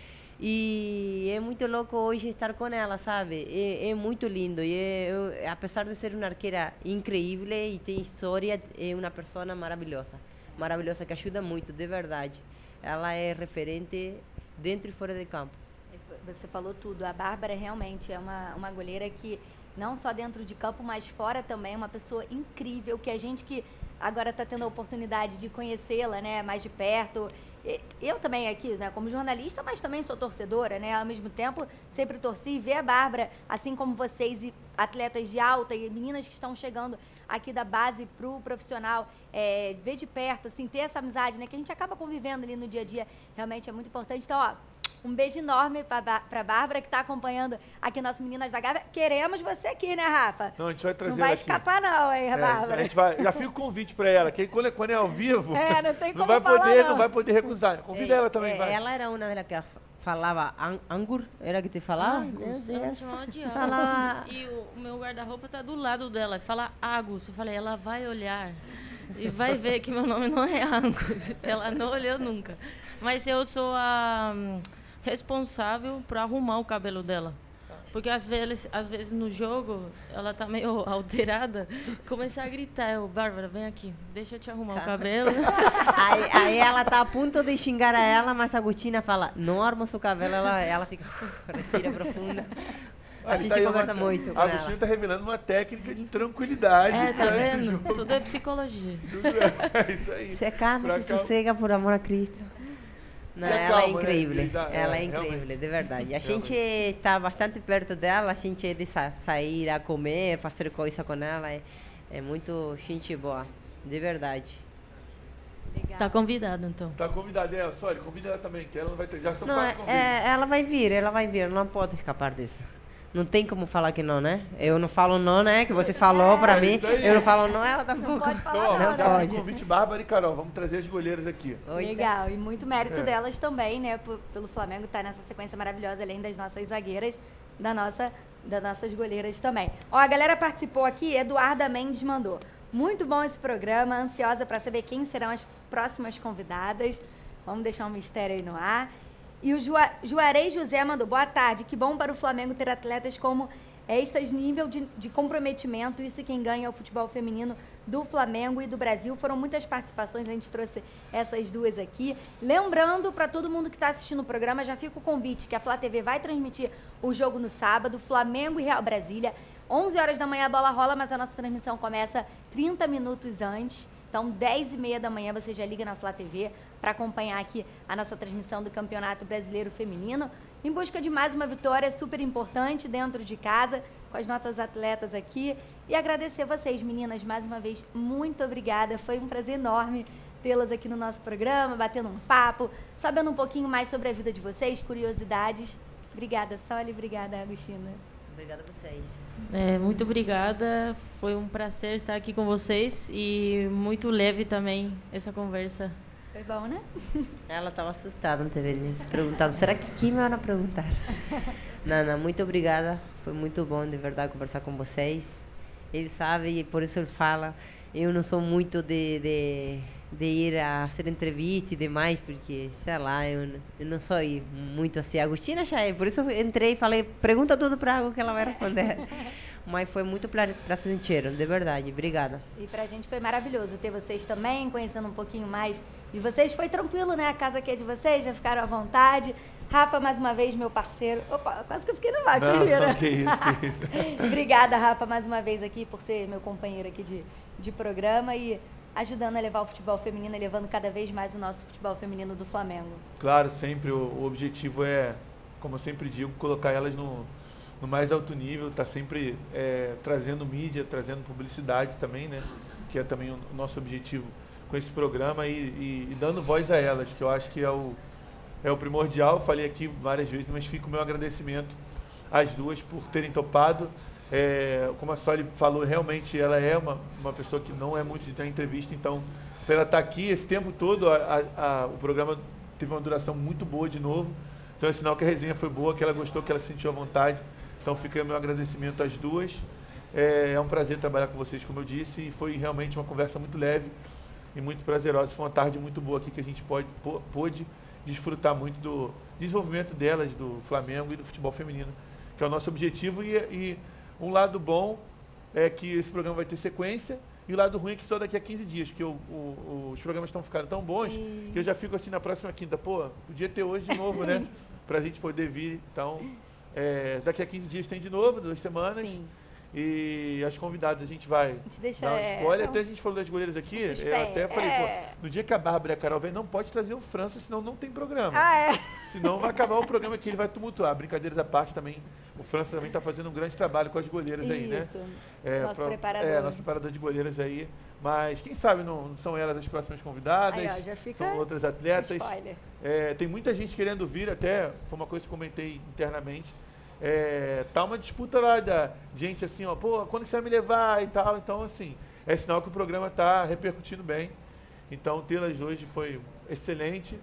Speaker 4: E é muito louco hoje estar com ela, sabe? É, é muito lindo. E é, eu, apesar de ser uma arqueira incrível e tem história, é uma pessoa maravilhosa. Maravilhosa, que ajuda muito, de verdade. Ela é referente dentro e fora de campo.
Speaker 1: Você falou tudo. A Bárbara realmente é uma, uma goleira que, não só dentro de campo, mas fora também, é uma pessoa incrível, que a gente que agora está tendo a oportunidade de conhecê-la, né, mais de perto. Eu também aqui, né, como jornalista, mas também sou torcedora, né, ao mesmo tempo sempre torci e ver a Bárbara, assim como vocês, e atletas de alta e meninas que estão chegando aqui da base pro profissional, é, ver de perto, assim, ter essa amizade, né, que a gente acaba convivendo ali no dia a dia, realmente é muito importante. Então, ó, um beijo enorme para a Bárbara, que está acompanhando aqui nossas Meninas da Gávea. Queremos você aqui, né, Rafa?
Speaker 2: Não, a gente vai trazer
Speaker 1: Não vai
Speaker 2: ela aqui.
Speaker 1: escapar não, hein,
Speaker 2: É,
Speaker 1: Bárbara?
Speaker 2: a gente vai, já fica o convite para ela, que quando é, quando é ao vivo,
Speaker 1: É, não tem como
Speaker 2: vai
Speaker 1: falar,
Speaker 2: poder,
Speaker 1: não.
Speaker 2: não vai poder recusar. Convida
Speaker 4: É,
Speaker 2: ela também,
Speaker 4: é,
Speaker 2: vai.
Speaker 4: Ela era uma das que falava an, Angur, era que te falava?
Speaker 3: Angus,
Speaker 4: Meu
Speaker 3: ela me
Speaker 4: Deus.
Speaker 3: chamava de
Speaker 4: Falava-
Speaker 3: Angus. E o, o meu guarda-roupa tá do lado dela. Fala Agus. Eu falei, ela vai olhar e vai ver que meu nome não é Angus. Ela não olhou nunca. Mas eu sou a hum, responsável por arrumar o cabelo dela. Porque às vezes, às vezes no jogo, ela tá meio alterada. Comecei a gritar, eu, Bárbara, vem aqui, deixa eu te arrumar o cabelo.
Speaker 4: aí, aí ela tá a ponto de xingar a ela, mas a Agostina fala, não arma seu cabelo, ela, ela fica, respira profunda. A
Speaker 2: Olha,
Speaker 4: gente
Speaker 2: tá aí
Speaker 4: conversa
Speaker 2: uma-
Speaker 4: muito com
Speaker 2: A
Speaker 4: ela.
Speaker 2: Agostinho está revelando uma técnica de tranquilidade.
Speaker 3: É, tá
Speaker 2: durante o
Speaker 3: vendo?
Speaker 2: jogo.
Speaker 3: Tudo é psicologia.
Speaker 2: Tudo é, é isso aí.
Speaker 4: Se calma,
Speaker 2: Pra
Speaker 4: se
Speaker 2: cal-
Speaker 4: sossega por amor a Cristo. Não,
Speaker 2: E a
Speaker 4: ela é
Speaker 2: calma, né,
Speaker 4: incrível,
Speaker 2: que dá-
Speaker 4: ela
Speaker 2: é,
Speaker 4: é incrível,
Speaker 2: realmente.
Speaker 4: de verdade. A
Speaker 2: Realmente.
Speaker 4: gente está bastante perto dela, a gente é de sa sair a comer, fazer coisa com ela, é, é muito gente boa, de verdade.
Speaker 1: Legal.
Speaker 3: Tá convidado, então.
Speaker 2: Tá convidada ela, Sônia, convida ela também, que ela não vai ter. Já são
Speaker 4: Não,
Speaker 2: quatro
Speaker 4: é,
Speaker 2: convites.
Speaker 4: é, ela vai vir, ela vai vir, não pode escapar disso. Não tem como falar que não, né? Eu não falo não, né? Que você falou pra
Speaker 2: É
Speaker 4: mim.
Speaker 2: isso aí.
Speaker 4: Eu não falo não, ela tampouco.
Speaker 1: Não pode
Speaker 2: Então,
Speaker 1: falar
Speaker 2: ó,
Speaker 1: não,
Speaker 4: não
Speaker 2: já
Speaker 1: né?
Speaker 4: pode.
Speaker 2: fica o convite, Bárbara e Carol. Vamos trazer as goleiras aqui.
Speaker 4: Oi,
Speaker 1: Legal, e muito mérito
Speaker 2: É.
Speaker 1: delas também, né? p- Pelo Flamengo estar nessa sequência maravilhosa, além das nossas zagueiras, da nossa, das nossas goleiras também. Ó, a galera participou aqui, Eduarda Mendes mandou. Muito bom esse programa, ansiosa para saber quem serão as próximas convidadas. Vamos deixar um mistério aí no ar. E o Jua, Juarez José mandou, boa tarde, que bom para o Flamengo ter atletas como estas nível de, de comprometimento, isso quem ganha é o futebol feminino do Flamengo e do Brasil. Foram muitas participações, a gente trouxe essas duas aqui. Lembrando para todo mundo que está assistindo o programa, já fica o convite que a Flá T V vai transmitir o jogo no sábado, Flamengo e Real Brasília. onze horas da manhã a bola rola, mas a nossa transmissão começa trinta minutos antes. Então, dez e meia da manhã você já liga na Flá T V para acompanhar aqui a nossa transmissão do Campeonato Brasileiro Feminino. Em busca de mais uma vitória super importante dentro de casa, com as nossas atletas aqui. E agradecer vocês, meninas, mais uma vez, muito obrigada. Foi um prazer enorme tê-las aqui no nosso programa, batendo um papo, sabendo um pouquinho mais sobre a vida de vocês, curiosidades. Obrigada, Soli, obrigada, Agostina.
Speaker 4: Obrigada a vocês.
Speaker 3: É, muito obrigada. Foi um prazer estar aqui com vocês e muito leve também essa conversa.
Speaker 1: Foi bom, né?
Speaker 4: Ela estava assustada não te vendo, perguntando, será que que me vão perguntar? Não, não, muito obrigada. Foi muito bom, de verdade, conversar com vocês. Ele sabe e por isso ele fala. Eu não sou muito de, de, de ir a fazer entrevista e demais, porque, sei lá, eu, n- eu não sou muito assim. A Agostina já é, por isso eu entrei e falei, pergunta tudo para ela que ela vai responder. Mas foi muito pra- prazeroso, de verdade. Obrigada.
Speaker 1: E pra gente foi maravilhoso ter vocês também, conhecendo um pouquinho mais de vocês. Foi tranquilo, né? A casa aqui é de vocês, já ficaram à vontade. Rafa, mais uma vez, meu parceiro. Opa, quase que eu fiquei no mar,
Speaker 2: Não,
Speaker 1: primeira.
Speaker 2: não, que isso, que isso.
Speaker 1: Obrigada, Rafa, mais uma vez aqui por ser meu companheiro aqui de, de programa e ajudando a levar o futebol feminino, e levando cada vez mais o nosso futebol feminino do Flamengo.
Speaker 2: Claro, sempre o, o objetivo é, como eu sempre digo, colocar elas no, no mais alto nível, está sempre é, trazendo mídia, trazendo publicidade também, né? Que é também o nosso objetivo com esse programa e, e, e dando voz a elas, que eu acho que é o, é o primordial. Falei aqui várias vezes, mas fica o meu agradecimento às duas por terem topado. É, como a Soli falou, realmente ela é uma, uma pessoa que não é muito de dar entrevista, então, para ela estar aqui esse tempo todo, a, a, a, o programa teve uma duração muito boa de novo. Então é sinal que a resenha foi boa, que ela gostou, que ela se sentiu à vontade. Então fica o meu agradecimento às duas. É, é um prazer trabalhar com vocês, como eu disse, e foi realmente uma conversa muito leve e muito prazerosa. Foi uma tarde muito boa aqui que a gente pode, pôde desfrutar muito do desenvolvimento delas, do Flamengo e do futebol feminino, que é o nosso objetivo. E, e um lado bom é que esse programa vai ter sequência, e o lado ruim é que só daqui a quinze dias, porque o, o, os programas estão ficando tão bons Sim. que eu já fico assim na próxima quinta, pô, podia ter hoje de novo, né? Pra gente poder vir. Então, é, daqui a quinze dias tem de novo, duas semanas. Sim. E as convidadas a gente vai a gente deixa, dar uma spoiler. É, até a gente falou das goleiras aqui, eu até falei, é. pô, no dia que a Bárbara e a Carol vem, não pode trazer o França, senão não tem programa.
Speaker 1: Ah, é?
Speaker 2: Senão vai acabar o programa que ele vai tumultuar. Brincadeiras à parte também, o França também está fazendo um grande trabalho com as goleiras Isso. aí, né?
Speaker 1: É, nosso pra, preparador.
Speaker 2: É, nosso preparador de goleiras aí. Mas quem sabe não, não são elas as próximas convidadas, aí, ó, já fica são outras atletas. É, tem muita gente querendo vir, até foi uma coisa que comentei internamente. É, tá uma disputa lá da gente assim, ó, pô, quando você vai me levar e tal. Então, assim, é sinal que o programa tá repercutindo bem. Então, tê-las hoje foi excelente.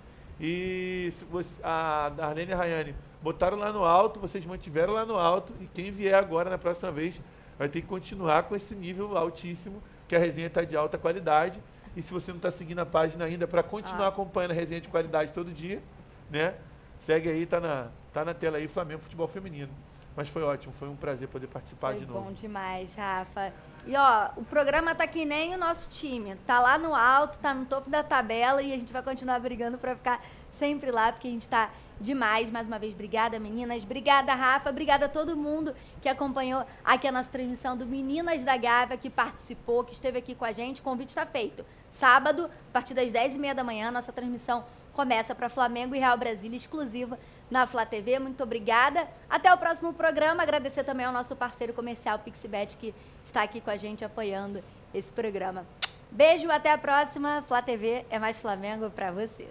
Speaker 2: E você, a Darlene e a Rayane botaram lá no alto, vocês mantiveram lá no alto. E quem vier agora, na próxima vez, vai ter que continuar com esse nível altíssimo, que a resenha está de alta qualidade. E se você não está seguindo a página ainda, para continuar ah. acompanhando a resenha de qualidade todo dia, né? Segue aí, tá na, tá na tela aí, Flamengo Futebol Feminino. Mas foi ótimo, foi um prazer poder participar
Speaker 1: foi
Speaker 2: de novo.
Speaker 1: Foi bom demais, Rafa. E ó, o programa tá que nem o nosso time. Tá lá no alto, tá no topo da tabela e a gente vai continuar brigando para ficar sempre lá, porque a gente tá demais. Mais uma vez, obrigada, meninas. Obrigada, Rafa. Obrigada a todo mundo que acompanhou aqui a nossa transmissão do Meninas da Gávea, que participou, que esteve aqui com a gente. O convite está feito. Sábado, a partir das dez e meia da manhã, nossa transmissão começa para Flamengo e Real Brasília, exclusiva na Flá T V. Muito obrigada. Até o próximo programa. Agradecer também ao nosso parceiro comercial, Pixibet, que está aqui com a gente apoiando esse programa. Beijo, até a próxima. Flá T V é mais Flamengo para você.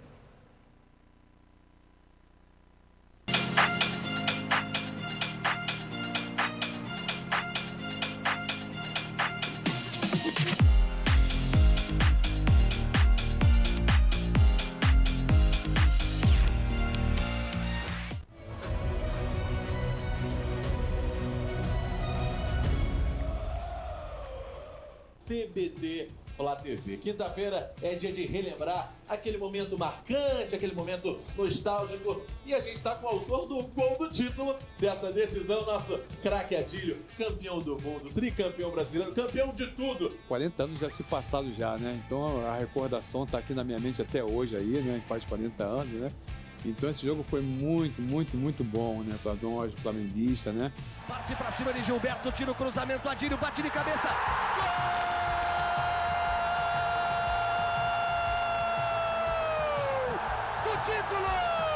Speaker 5: T B T Flá T V. Quinta-feira é dia de relembrar aquele momento marcante, aquele momento nostálgico. E a gente está com o autor do gol do título dessa decisão, nosso craque Adílio, campeão do mundo, tricampeão brasileiro, campeão de tudo.
Speaker 6: quarenta anos já se passaram já, né? Então a recordação está aqui na minha mente até hoje aí, né? Faz quarenta anos, né? Então esse jogo foi muito, muito, muito bom, né? Para nós, flamenguistas, né?
Speaker 7: Parte para cima de Gilberto, tira o cruzamento, Adílio bate de cabeça. Gol! Título!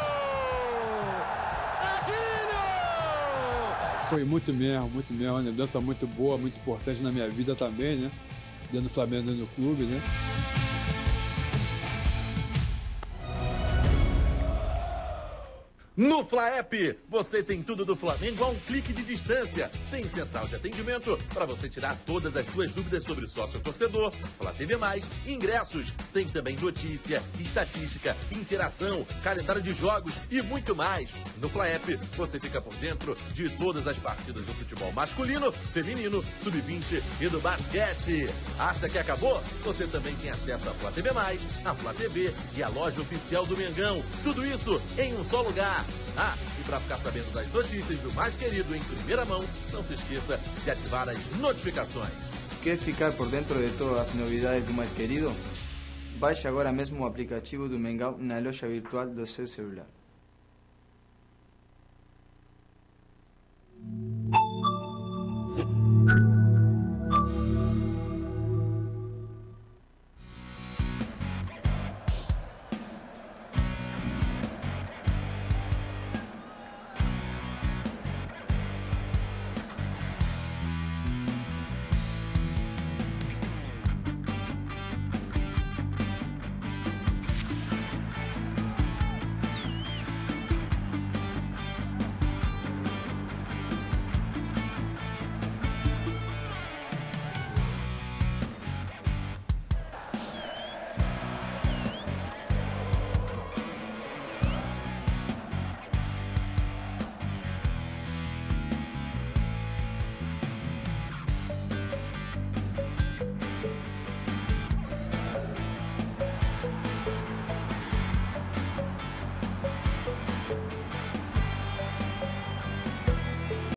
Speaker 7: Adílio!
Speaker 6: Foi muito mesmo, muito mesmo, uma lembrança muito boa, muito importante na minha vida também, né? Dentro do Flamengo, dentro do clube, né?
Speaker 5: No FlaApp, você tem tudo do Flamengo a um clique de distância. Tem central de atendimento para você tirar todas as suas dúvidas sobre sócio-torcedor, Flá T V mais, ingressos. Tem também notícia, estatística, interação, calendário de jogos e muito mais. No FlaApp, você fica por dentro de todas as partidas do futebol masculino, feminino, sub vinte e do basquete. Acha que acabou? Você também tem acesso a Flá T V mais, a Flá T V e a loja oficial do Mengão. Tudo isso em um só lugar. Ah, e para ficar sabendo das notícias do mais querido em primeira mão, não se esqueça de ativar as notificações.
Speaker 8: Quer ficar por dentro de todas as novidades do mais querido? Baixe agora mesmo o aplicativo do Mengão na loja virtual do seu celular.